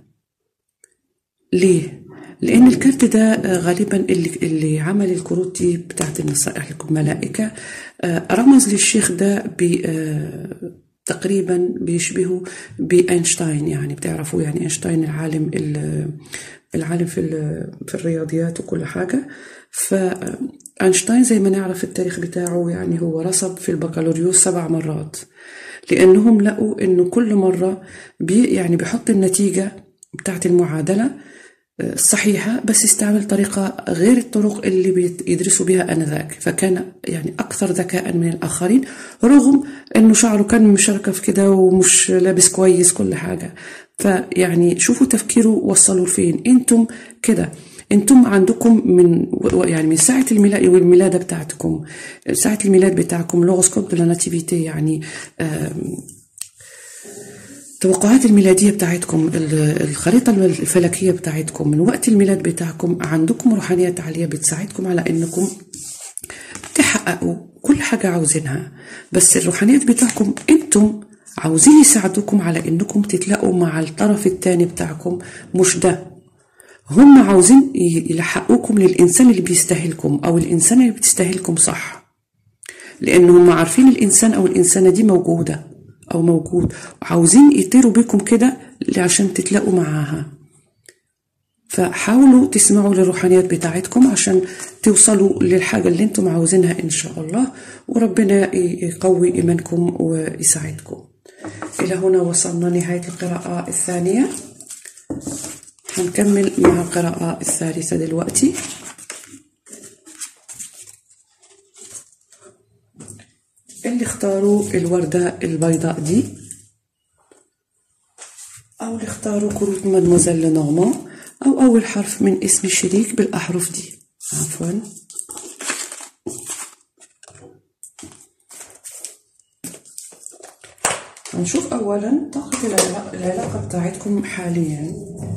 ليه؟ لأن الكارت ده غالبا اللي, اللي عمل الكروت دي بتاعت النصائح لكم ملائكة رمز للشيخ ده تقريبا بيشبهه بأينشتاين. يعني بتعرفوا يعني أينشتاين العالم العالم في في الرياضيات وكل حاجة. فأينشتاين زي ما نعرف التاريخ بتاعه، يعني هو رسب في البكالوريوس سبع مرات، لأنهم لقوا إنه كل مرة بي يعني بيحط النتيجة بتاعت المعادلة صحيحة، بس استعمل طريقة غير الطرق اللي بيدرسوا بها آنذاك، فكان يعني أكثر ذكاء من الآخرين، رغم أنه شعره كان مشركف كده ومش لابس كويس كل حاجة. فيعني شوفوا تفكيره وصلوا فين. انتم كده، انتم عندكم من يعني من ساعة الميلاد والميلادة بتاعتكم، ساعة الميلاد بتاعكم l'horoscope de la nativité، يعني توقعات الميلادية بتاعتكم، الخريطة الفلكية بتاعتكم من وقت الميلاد بتاعكم، عندكم روحانيات عالية بتساعدكم على انكم تحققوا كل حاجة عاوزينها. بس الروحانيات بتاعكم انتم عاوزين يساعدوكم على انكم تتلاقوا مع الطرف الثاني بتاعكم، مش ده. هم عاوزين يلحقوكم للإنسان اللي بيستاهلكم أو الإنسان اللي بتستاهلكم، صح؟ لأنهم عارفين الإنسان أو الإنسانة دي موجودة أو موجود، وعاوزين يطيروا بكم كده عشان تتلاقوا معاها. فحاولوا تسمعوا للروحانيات بتاعتكم عشان توصلوا للحاجة اللي انتم عاوزينها إن شاء الله، وربنا يقوي إيمانكم ويساعدكم. إلى هنا وصلنا نهاية القراءة الثانية. هنكمل مع القراءة الثالثة دلوقتي. اللي اختاروا الوردة البيضاء دي أو اللي اختاروا كروت مادموزيل لنورمان أو أول حرف من اسم الشريك بالأحرف دي، عفوا. هنشوف أولا طاقة العلاقة بتاعتكم حاليا.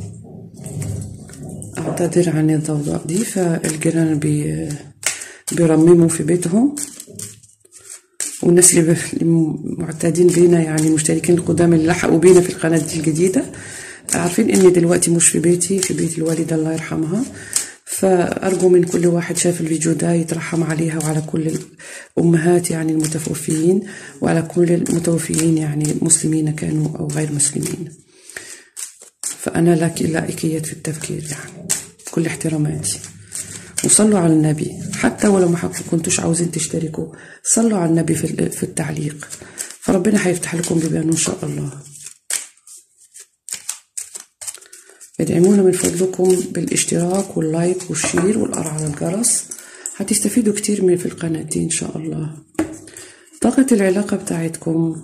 أعتذر عن الضوضاء دي، فالجيران بي بيرمموا في بيتهم، والناس اللي معتادين بينا يعني المشتركين القدام اللي لحقوا بينا في القناة دي الجديدة عارفين إني دلوقتي مش في بيتي، في بيت الوالدة الله يرحمها. فأرجو من كل واحد شاف الفيديو ده يترحم عليها وعلى كل الأمهات يعني المتوفيين، وعلى كل المتوفيين يعني مسلمين كانوا أو غير مسلمين. فأنا لك لائكية في التفكير يعني كل احتراماتي. وصلوا على النبي، حتى ولو ما كنتوش عاوزين تشتركوا صلوا على النبي في التعليق، فربنا هيفتح لكم بيبانه إن شاء الله. ادعمونا من فضلكم بالاشتراك واللايك والشير والقرع على الجرس، هتستفيدوا كتير من في القناة دي إن شاء الله. طاقة العلاقة بتاعتكم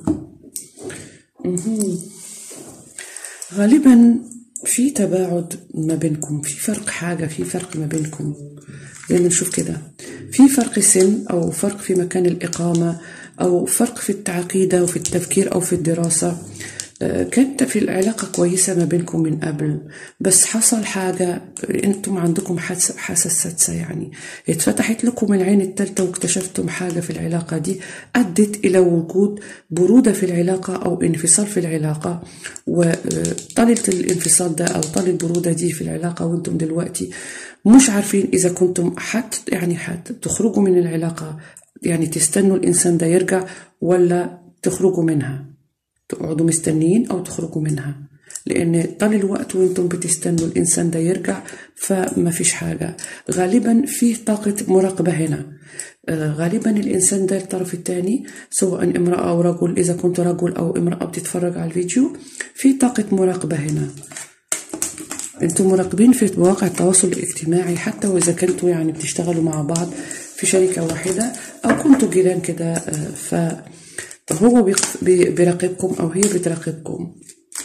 غالبا في تباعد ما بينكم، في فرق حاجة، في فرق ما بينكم زي ما نشوف كده، في فرق سن أو فرق في مكان الإقامة أو فرق في العقيدة وفي التفكير أو في الدراسة. كانت في العلاقة كويسة ما بينكم من قبل، بس حصل حاجة، انتم عندكم حاسة سادسة يعني اتفتحت لكم العين التالتة واكتشفتم حاجة في العلاقة دي أدت إلى وجود برودة في العلاقة أو انفصال في العلاقة. وطالت الانفصال ده أو طال البرودة دي في العلاقة وانتم دلوقتي مش عارفين إذا كنتم حت يعني حت تخرجوا من العلاقة، يعني تستنوا الإنسان ده يرجع ولا تخرجوا منها، تقعدوا مستنيين أو تخرجوا منها، لأن طال الوقت وانتم بتستنوا الإنسان ده يرجع فما فيش حاجة. غالبا فيه طاقة مراقبة هنا، آه غالبا الإنسان ده الطرف الثاني سواء امرأة أو رجل، إذا كنت رجل أو امرأة بتتفرج على الفيديو في طاقة مراقبة هنا. انتم مراقبين في مواقع التواصل الاجتماعي، حتى وإذا كنتوا يعني بتشتغلوا مع بعض في شركة واحدة أو كنتوا جيران كده، آه ف هو بيراقبكم أو هي بتراقبكم.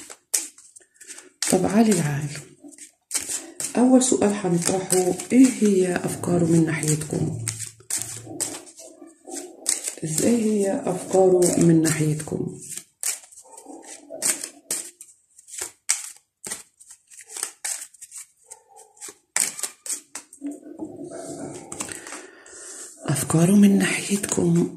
طب عالي العال، أول سؤال هنطرحه إيه هي أفكاره من ناحيتكم؟ إزاي هي أفكاره من ناحيتكم؟ أفكاره من ناحيتكم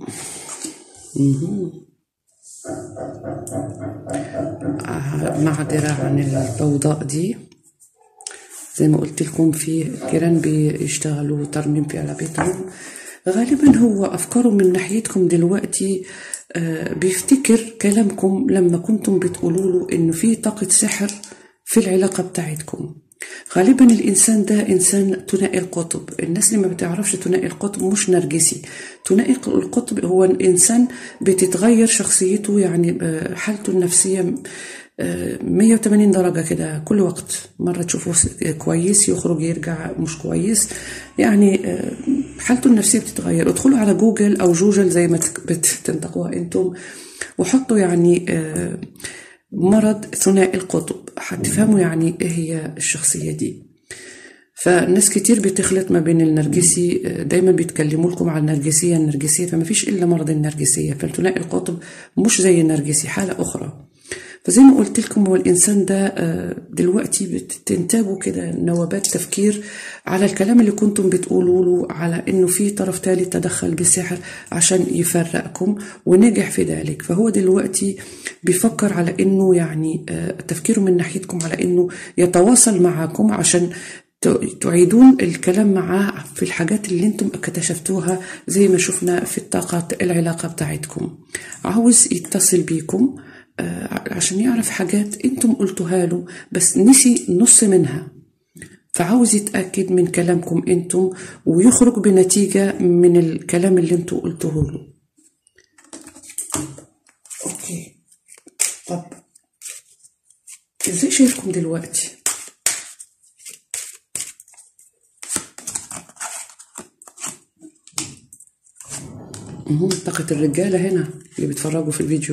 معذرة عن الضوضاء دي، زي ما قلت لكم في جيران بيشتغلوا ترميم في على بيتهم. غالبا هو أفكاره من ناحيتكم دلوقتي بيفتكر كلامكم لما كنتم بتقولوا له إنه في طاقة سحر في العلاقة بتاعتكم. غالبا الإنسان ده إنسان ثنائي القطب. الناس اللي ما بتعرفش ثنائي القطب مش نرجسي، ثنائي القطب هو إنسان بتتغير شخصيته، يعني حالته النفسية مية وتمانين درجة كده كل وقت، مرة تشوفه كويس يخرج يرجع مش كويس، يعني حالته النفسية بتتغير. ادخلوا على جوجل أو جوجل زي ما بتنطقوها انتم وحطوا يعني مرض ثنائي القطب، هتفهموا يعني ايه هي الشخصية دي. فالناس كتير بتخلط ما بين النرجسي، دايما بيتكلموا لكم عن النرجسية النرجسية، فما فيش إلا مرض النرجسية. فالثنائي القطب مش زي النرجسي، حالة أخرى. فزي ما قلت لكم هو الإنسان ده دلوقتي بتنتابوا كده نوبات تفكير على الكلام اللي كنتم بتقولوا له، على إنه في طرف ثالث تدخل بالسحر عشان يفرقكم ونجح في ذلك. فهو دلوقتي بيفكر على إنه يعني تفكيره من ناحيتكم على إنه يتواصل معكم عشان تعيدون الكلام معاه في الحاجات اللي انتم اكتشفتوها، زي ما شفنا في الطاقة العلاقة بتاعتكم. عاوز يتصل بيكم عشان يعرف حاجات انتم قلتوها له بس نسي نص منها، فعاوز يتأكد من كلامكم انتم ويخرج بنتيجة من الكلام اللي انتم قلتوه له. اوكي، طب ازاي شايفكم دلوقتي؟ طاقة الرجالة هنا اللي بيتفرجوا في الفيديو.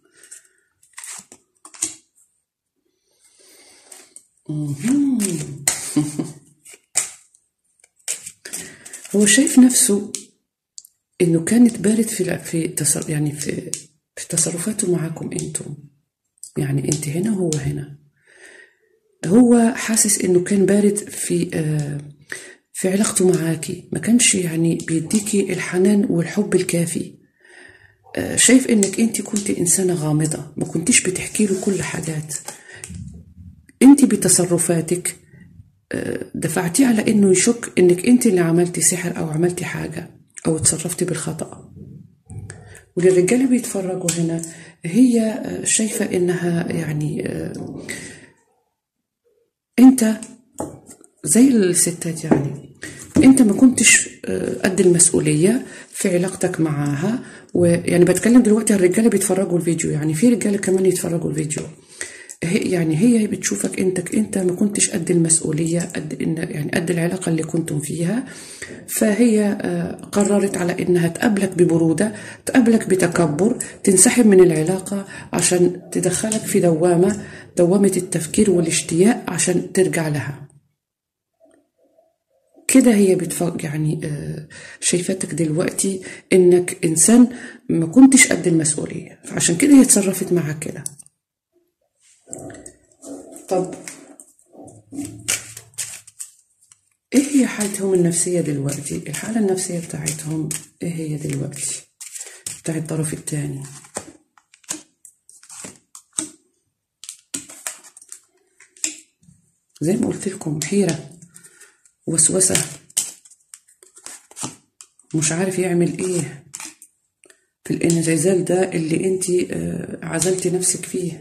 هو شايف نفسه انه كانت بارد في في تصر يعني في في تصرفاته معاكم انتم، يعني انت هنا وهو هنا. هو حاسس انه كان بارد في آه في علاقته معاكي، ما كانش يعني بيديكي الحنان والحب الكافي. آه شايف انك انت كنت انسانة غامضة، ما كنتيش بتحكي له كل حاجات. انت بتصرفاتك آه دفعتيه على انه يشك انك انت اللي عملتي سحر او عملتي حاجة او اتصرفتي بالخطأ. وللرجال بيتفرجوا هنا، هي آه شايفة انها يعني آه انت زي الستات، يعني انت ما كنتش قد المسؤولية في علاقتك معاها. ويعني بتكلم دلوقتي على الرجالة بيتفرجوا الفيديو، يعني في رجالة كمان يتفرجوا الفيديو. يعني هي بتشوفك انت انت ما كنتش قد المسؤولية، قد إن يعني قد العلاقة اللي كنتم فيها. فهي قررت على انها تقابلك ببرودة، تقابلك بتكبر، تنسحب من العلاقة عشان تدخلك في دوامة دوامة التفكير والاشتياق عشان ترجع لها. كده هي بتفكر يعني شايفتك دلوقتي انك انسان ما كنتش قد المسؤولية، فعشان كده هي اتصرفت معك كده. طب ايه هي حالتهم النفسية دلوقتي؟ الحالة النفسية بتاعتهم ايه هي دلوقتي بتاع الطرف الثاني؟ زي ما قلت لكم، حيرة، وسوسة، مش عارف يعمل ايه في الانعزال ده اللي انت عزلتي نفسك فيه.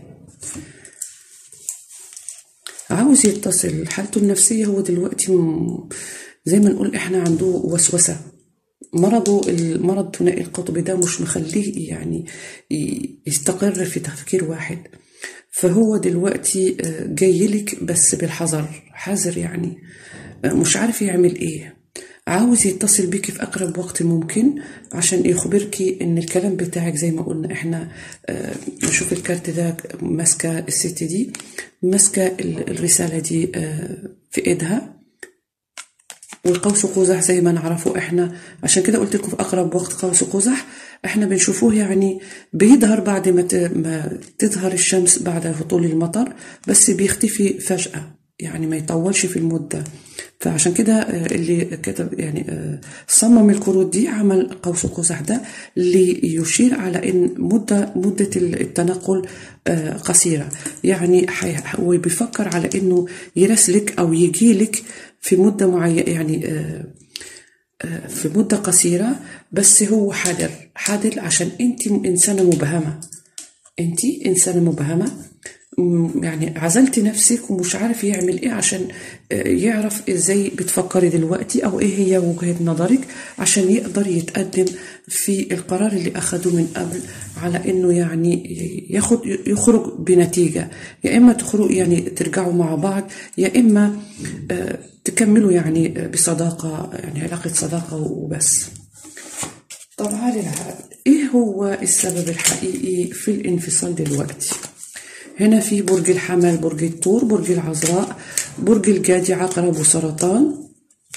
عاوز يتصل. حالته النفسية هو دلوقتي زي ما نقول احنا عنده وسوسة. مرضه المرض ثنائي القطب ده مش مخليه يعني يستقر في تفكير واحد. فهو دلوقتي جاي لك بس بالحذر، حذر يعني مش عارف يعمل ايه. عاوز يتصل بيك في أقرب وقت ممكن عشان يخبرك إن الكلام بتاعك زي ما قلنا إحنا. آه نشوف الكارت ده ماسكة الست دي، ماسكة الرسالة دي آه في إيدها، والقوس قزح زي ما نعرفه إحنا. عشان كده قلت لكم في أقرب وقت قوس قزح إحنا بنشوفوه يعني بيظهر بعد ما, ما تظهر الشمس بعد هطول المطر، بس بيختفي فجأة، يعني ما يطولش في المدة. فعشان كده اللي كتب يعني صمم الكروت دي عمل قوس قزح ده ليشير على ان مده مده التنقل قصيره. يعني هو بيفكر على انه يرسلك او يجيلك في مده معينه، يعني في مده قصيره، بس هو حذر حذر عشان انت انسانه مبهمه. انت انسانه مبهمه، يعني عزلتي نفسك ومش عارف يعمل ايه عشان يعرف ازاي بتفكري دلوقتي او ايه هي وجهة نظرك عشان يقدر يتقدم في القرار اللي اخده من قبل على انه يعني ياخد يخرج بنتيجة. يا اما تخرج يعني ترجعوا مع بعض، يا اما تكملوا يعني بصداقة، يعني علاقة صداقة وبس. طبعا ايه هو السبب الحقيقي في الانفصال دلوقتي؟ هنا في برج الحمل، برج الثور، برج العذراء، برج الجدي، عقرب وسرطان.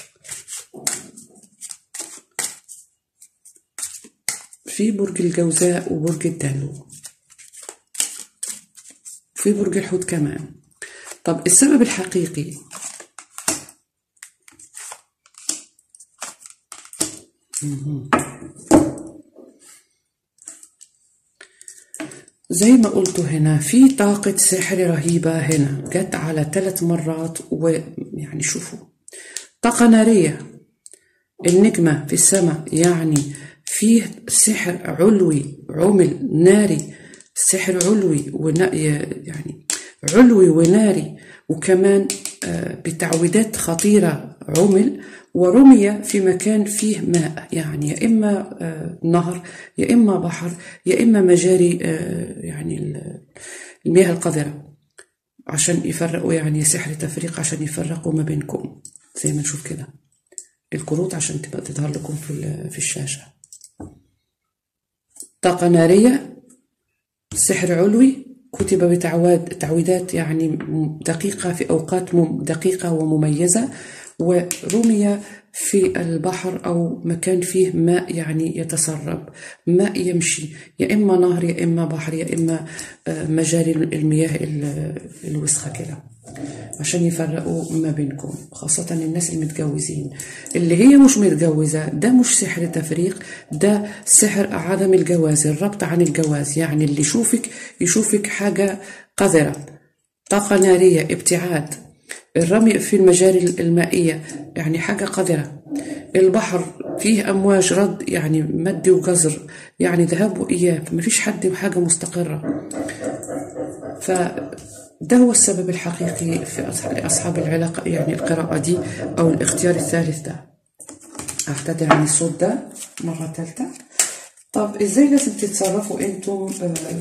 في برج الجوزاء وبرج الدلو، في برج الحوت كمان. طب السبب الحقيقي زي ما قلتوا هنا في طاقة سحر رهيبة هنا جت على ثلاث مرات، ويعني شوفوا طاقة نارية، النجمة في السماء، يعني فيه سحر علوي عمل ناري، سحر علوي ونا يعني علوي وناري، وكمان بتعويدات خطيرة عمل ورمي في مكان فيه ماء، يعني يا إما نهر يا إما بحر يا إما مجاري يعني المياه القذرة، عشان يفرقوا، يعني سحر تفريق عشان يفرقوا ما بينكم. زي ما نشوف كده الكروت عشان تبقى تظهر لكم في في الشاشة. طاقة نارية، سحر علوي، كتب بتعويد تعويدات يعني دقيقة في أوقات دقيقة ومميزة، ورمي في البحر أو مكان فيه ماء يعني يتسرب، ماء يمشي، يا إما نهر يا إما بحر يا إما مجاري المياه الوسخة كده، عشان يفرقوا ما بينكم، خاصة الناس المتجوزين. اللي هي مش متجوزة ده مش سحر تفريق، ده سحر عدم الجواز، الربط عن الجواز، يعني اللي يشوفك يشوفك حاجة قذرة. طاقة نارية، ابتعاد، الرمي في المجاري المائية يعني حاجة قذرة. البحر فيه أمواج، رد يعني مد وجزر، يعني ذهاب وإياب، مفيش حد بحاجة مستقرة. فده هو السبب الحقيقي في أصحاب العلاقة، يعني القراءة دي أو الاختيار الثالث ده. أعتذر عن الصوت ده مرة ثالثة. طب إزاي لازم تتصرفوا أنتم؟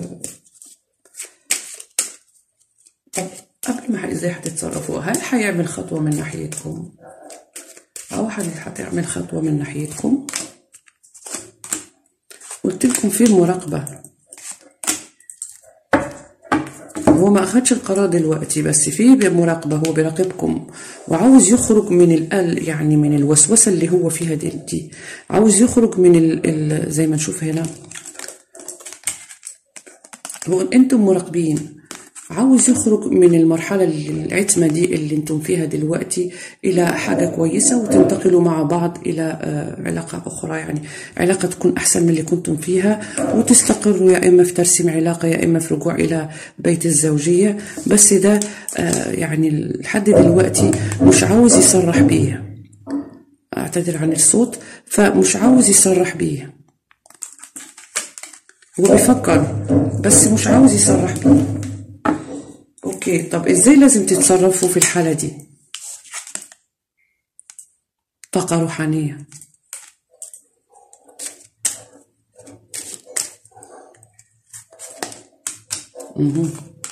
طب قبل ما ازاي هتتصرفوا، هل هيعمل خطوة من ناحيتكم او حد هتعمل خطوة من ناحيتكم؟ قلت لكم في مراقبة، هو ما اخدش القرار دلوقتي بس في مراقبة، هو بيراقبكم وعاوز يخرج من القلق، يعني من الوسوسة اللي هو فيها دي, دي. عاوز يخرج من ال ال زي ما نشوف هنا، هو انتم مراقبين، عاوز يخرج من المرحلة العتمة دي اللي انتم فيها دلوقتي إلى حاجة كويسة، وتنتقلوا مع بعض إلى علاقة أخرى، يعني علاقة تكون أحسن من اللي كنتم فيها، وتستقروا يا إما في ترسيم علاقة يا إما في رجوع إلى بيت الزوجية. بس ده يعني لحد دلوقتي مش عاوز يصرح بيه، أعتذر عن الصوت، فمش عاوز يصرح بيه، هو بيفكر بس مش عاوز يصرح بيه. اوكي، طب ازاي لازم تتصرفوا في الحالة دي؟ طاقة روحانية، مه.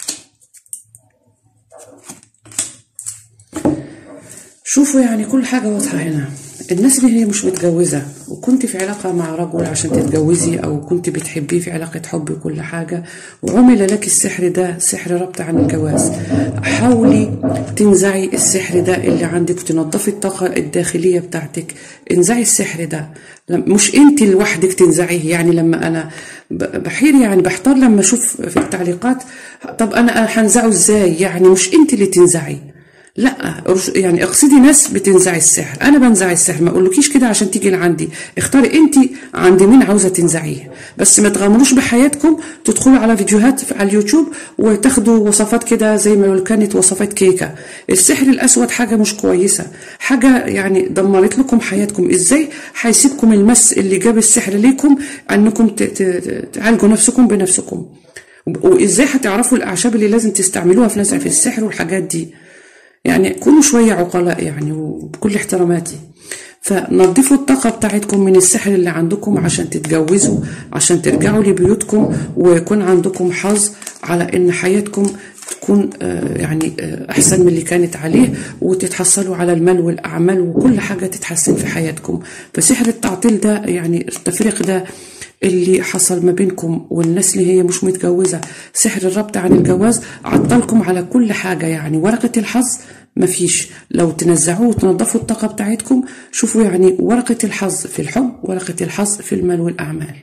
شوفوا يعني كل حاجة واضحة هنا. الناس اللي هي مش متجوزة وكنت في علاقة مع رجل عشان تتجوزي، أو كنت بتحبيه في علاقة حب وكل حاجة، وعمل لك السحر ده، سحر ربط عن الجواز، حاولي تنزعي السحر ده اللي عندك وتنظفي الطاقة الداخلية بتاعتك. انزعي السحر ده، مش انت لوحدك تنزعيه. يعني لما أنا بحير يعني بحتار لما أشوف في التعليقات طب أنا هنزعه ازاي، يعني مش انت اللي تنزعي، لا يعني اقصدي ناس بتنزعي السحر، انا بنزع السحر، ما اقولكيش كده عشان تيجي لعندي، اختاري انت عند مين عاوزه تنزعيه، بس ما تغامروش بحياتكم تدخلوا على فيديوهات على اليوتيوب وتاخدوا وصفات كده زي ما كانت وصفات كيكه. السحر الاسود حاجه مش كويسه، حاجه يعني دمرت لكم حياتكم. ازاي هيسيبكم المس اللي جاب السحر ليكم انكم تعالجوا نفسكم بنفسكم؟ وازاي هتعرفوا الاعشاب اللي لازم تستعملوها في نزع في السحر والحاجات دي؟ يعني كونوا شوية عقلاء يعني، وبكل احتراماتي. فنظفوا الطاقة بتاعتكم من السحر اللي عندكم عشان تتجوزوا، عشان ترجعوا لبيوتكم ويكون عندكم حظ على ان حياتكم تكون يعني احسن من اللي كانت عليه، وتتحصلوا على المال والاعمال وكل حاجة تتحسن في حياتكم. فسحر التعطيل ده يعني التفريق ده اللي حصل ما بينكم والناس اللي هي مش متجوزة، سحر الربط عن الجواز عطلكم على كل حاجة. يعني ورقة الحظ مفيش، لو تنزعوه وتنظفوا الطاقة بتاعتكم. شوفوا يعني ورقة الحظ في الحب، ورقة الحظ في المال والأعمال،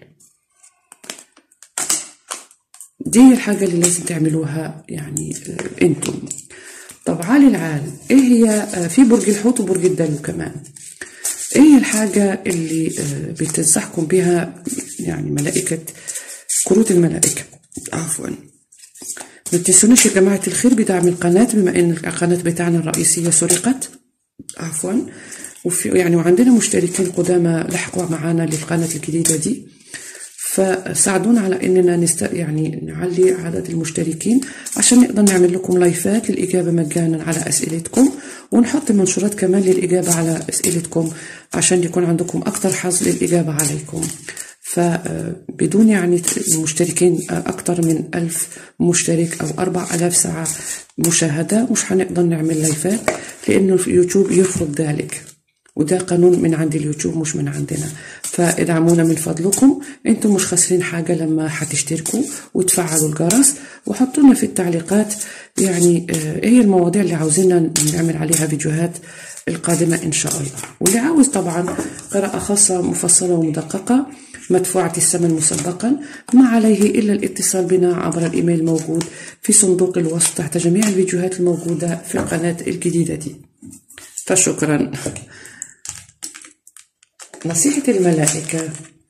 دي الحاجة اللي لازم تعملوها يعني انتم. طب عالي العال، ايه هي في برج الحوت وبرج الدلو كمان، ايه الحاجة اللي بتنصحكم بها يعني ملائكة كروت الملائكة؟ عفوا، ما تنسوناش يا جماعة الخير بدعم القناة، بما ان القناة بتاعنا الرئيسية سرقت، عفوا، وفي يعني وعندنا مشتركين قدامى لحقوا معانا للقناة الجديدة دي، فساعدونا على اننا نست... يعني نعلي عدد المشتركين عشان نقدر نعمل لكم لايفات للاجابه مجانا على اسئلتكم، ونحط منشورات كمان للاجابه على اسئلتكم عشان يكون عندكم اكتر حظ للاجابه عليكم. فبدون يعني المشتركين اكتر من ألف مشترك او أربع آلاف ساعه مشاهده مش هنقدر نعمل لايفات، لانه اليوتيوب يرفض ذلك، وده قانون من عند اليوتيوب مش من عندنا. فادعمونا من فضلكم، انتم مش خاسرين حاجة لما هتشتركوا وتفعلوا الجرس، وحطوا لنا في التعليقات يعني ايه هي المواضيع اللي عاوزيننا نعمل عليها فيديوهات القادمة ان شاء الله. واللي عاوز طبعا قراءة خاصة مفصلة ومدققة مدفوعة الثمن مسبقا، ما عليه الا الاتصال بنا عبر الايميل الموجود في صندوق الوصف تحت جميع الفيديوهات الموجودة في القناة الجديدة دي. فشكرا. نصيحة الملائكة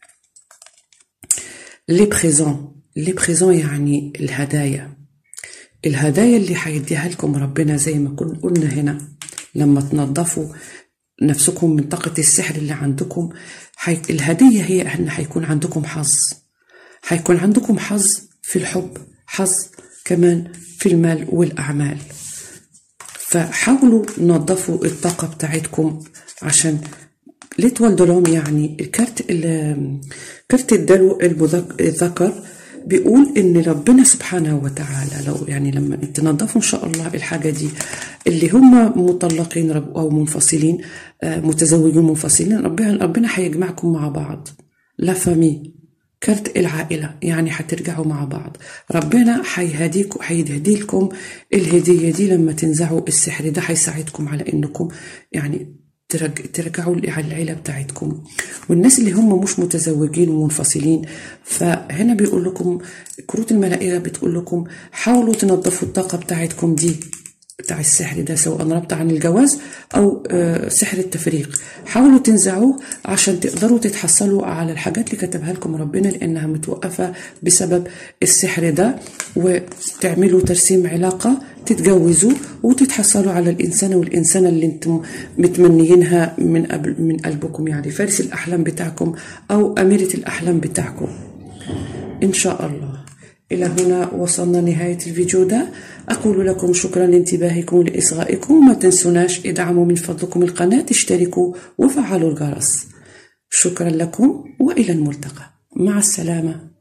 لي بريزون، لي بريزون يعني الهدايا، الهدايا اللي هيديها لكم ربنا زي ما كنا قلنا هنا. لما تنظفوا نفسكم من طاقة السحر اللي عندكم، حي... الهدية هي ان هيكون عندكم حظ، هيكون عندكم حظ في الحب، حظ كمان في المال والأعمال. فحاولوا نظفوا الطاقة بتاعتكم عشان ليتوال دولوم، يعني الكارت كارت الدلو الذكر بيقول ان ربنا سبحانه وتعالى لو يعني لما تنظفوا ان شاء الله الحاجه دي اللي هم مطلقين او منفصلين متزوجين منفصلين، ربنا ربنا هيجمعكم مع بعض. لا فامي كارت العائله، يعني هترجعوا مع بعض. ربنا هيهديكم، هيهدي لكم الهديه دي لما تنزعوا السحر ده، هيساعدكم على انكم يعني ترجعوا العيلة بتاعتكم. والناس اللي هم مش متزوجين ومنفصلين، فهنا بيقول لكم كروت الملائكة بتقول لكم حاولوا تنظفوا الطاقة بتاعتكم دي بتاع السحر ده، سواء ربط عن الجواز او سحر التفريق. حاولوا تنزعوه عشان تقدروا تتحصلوا على الحاجات اللي كتبها لكم ربنا، لانها متوقفة بسبب السحر ده، وتعملوا ترسيم علاقة، تتجوزوا وتتحصلوا على الإنسانة والإنسانة اللي انتم متمنيينها من قبل من قلبكم، يعني فارس الأحلام بتاعكم أو أميرة الأحلام بتاعكم إن شاء الله. إلى هنا وصلنا نهاية الفيديو ده. أقول لكم شكرا لانتباهكم ولإصغائكم، وما تنسوناش ادعموا من فضلكم القناة، اشتركوا وفعلوا الجرس. شكرا لكم وإلى الملتقى، مع السلامة.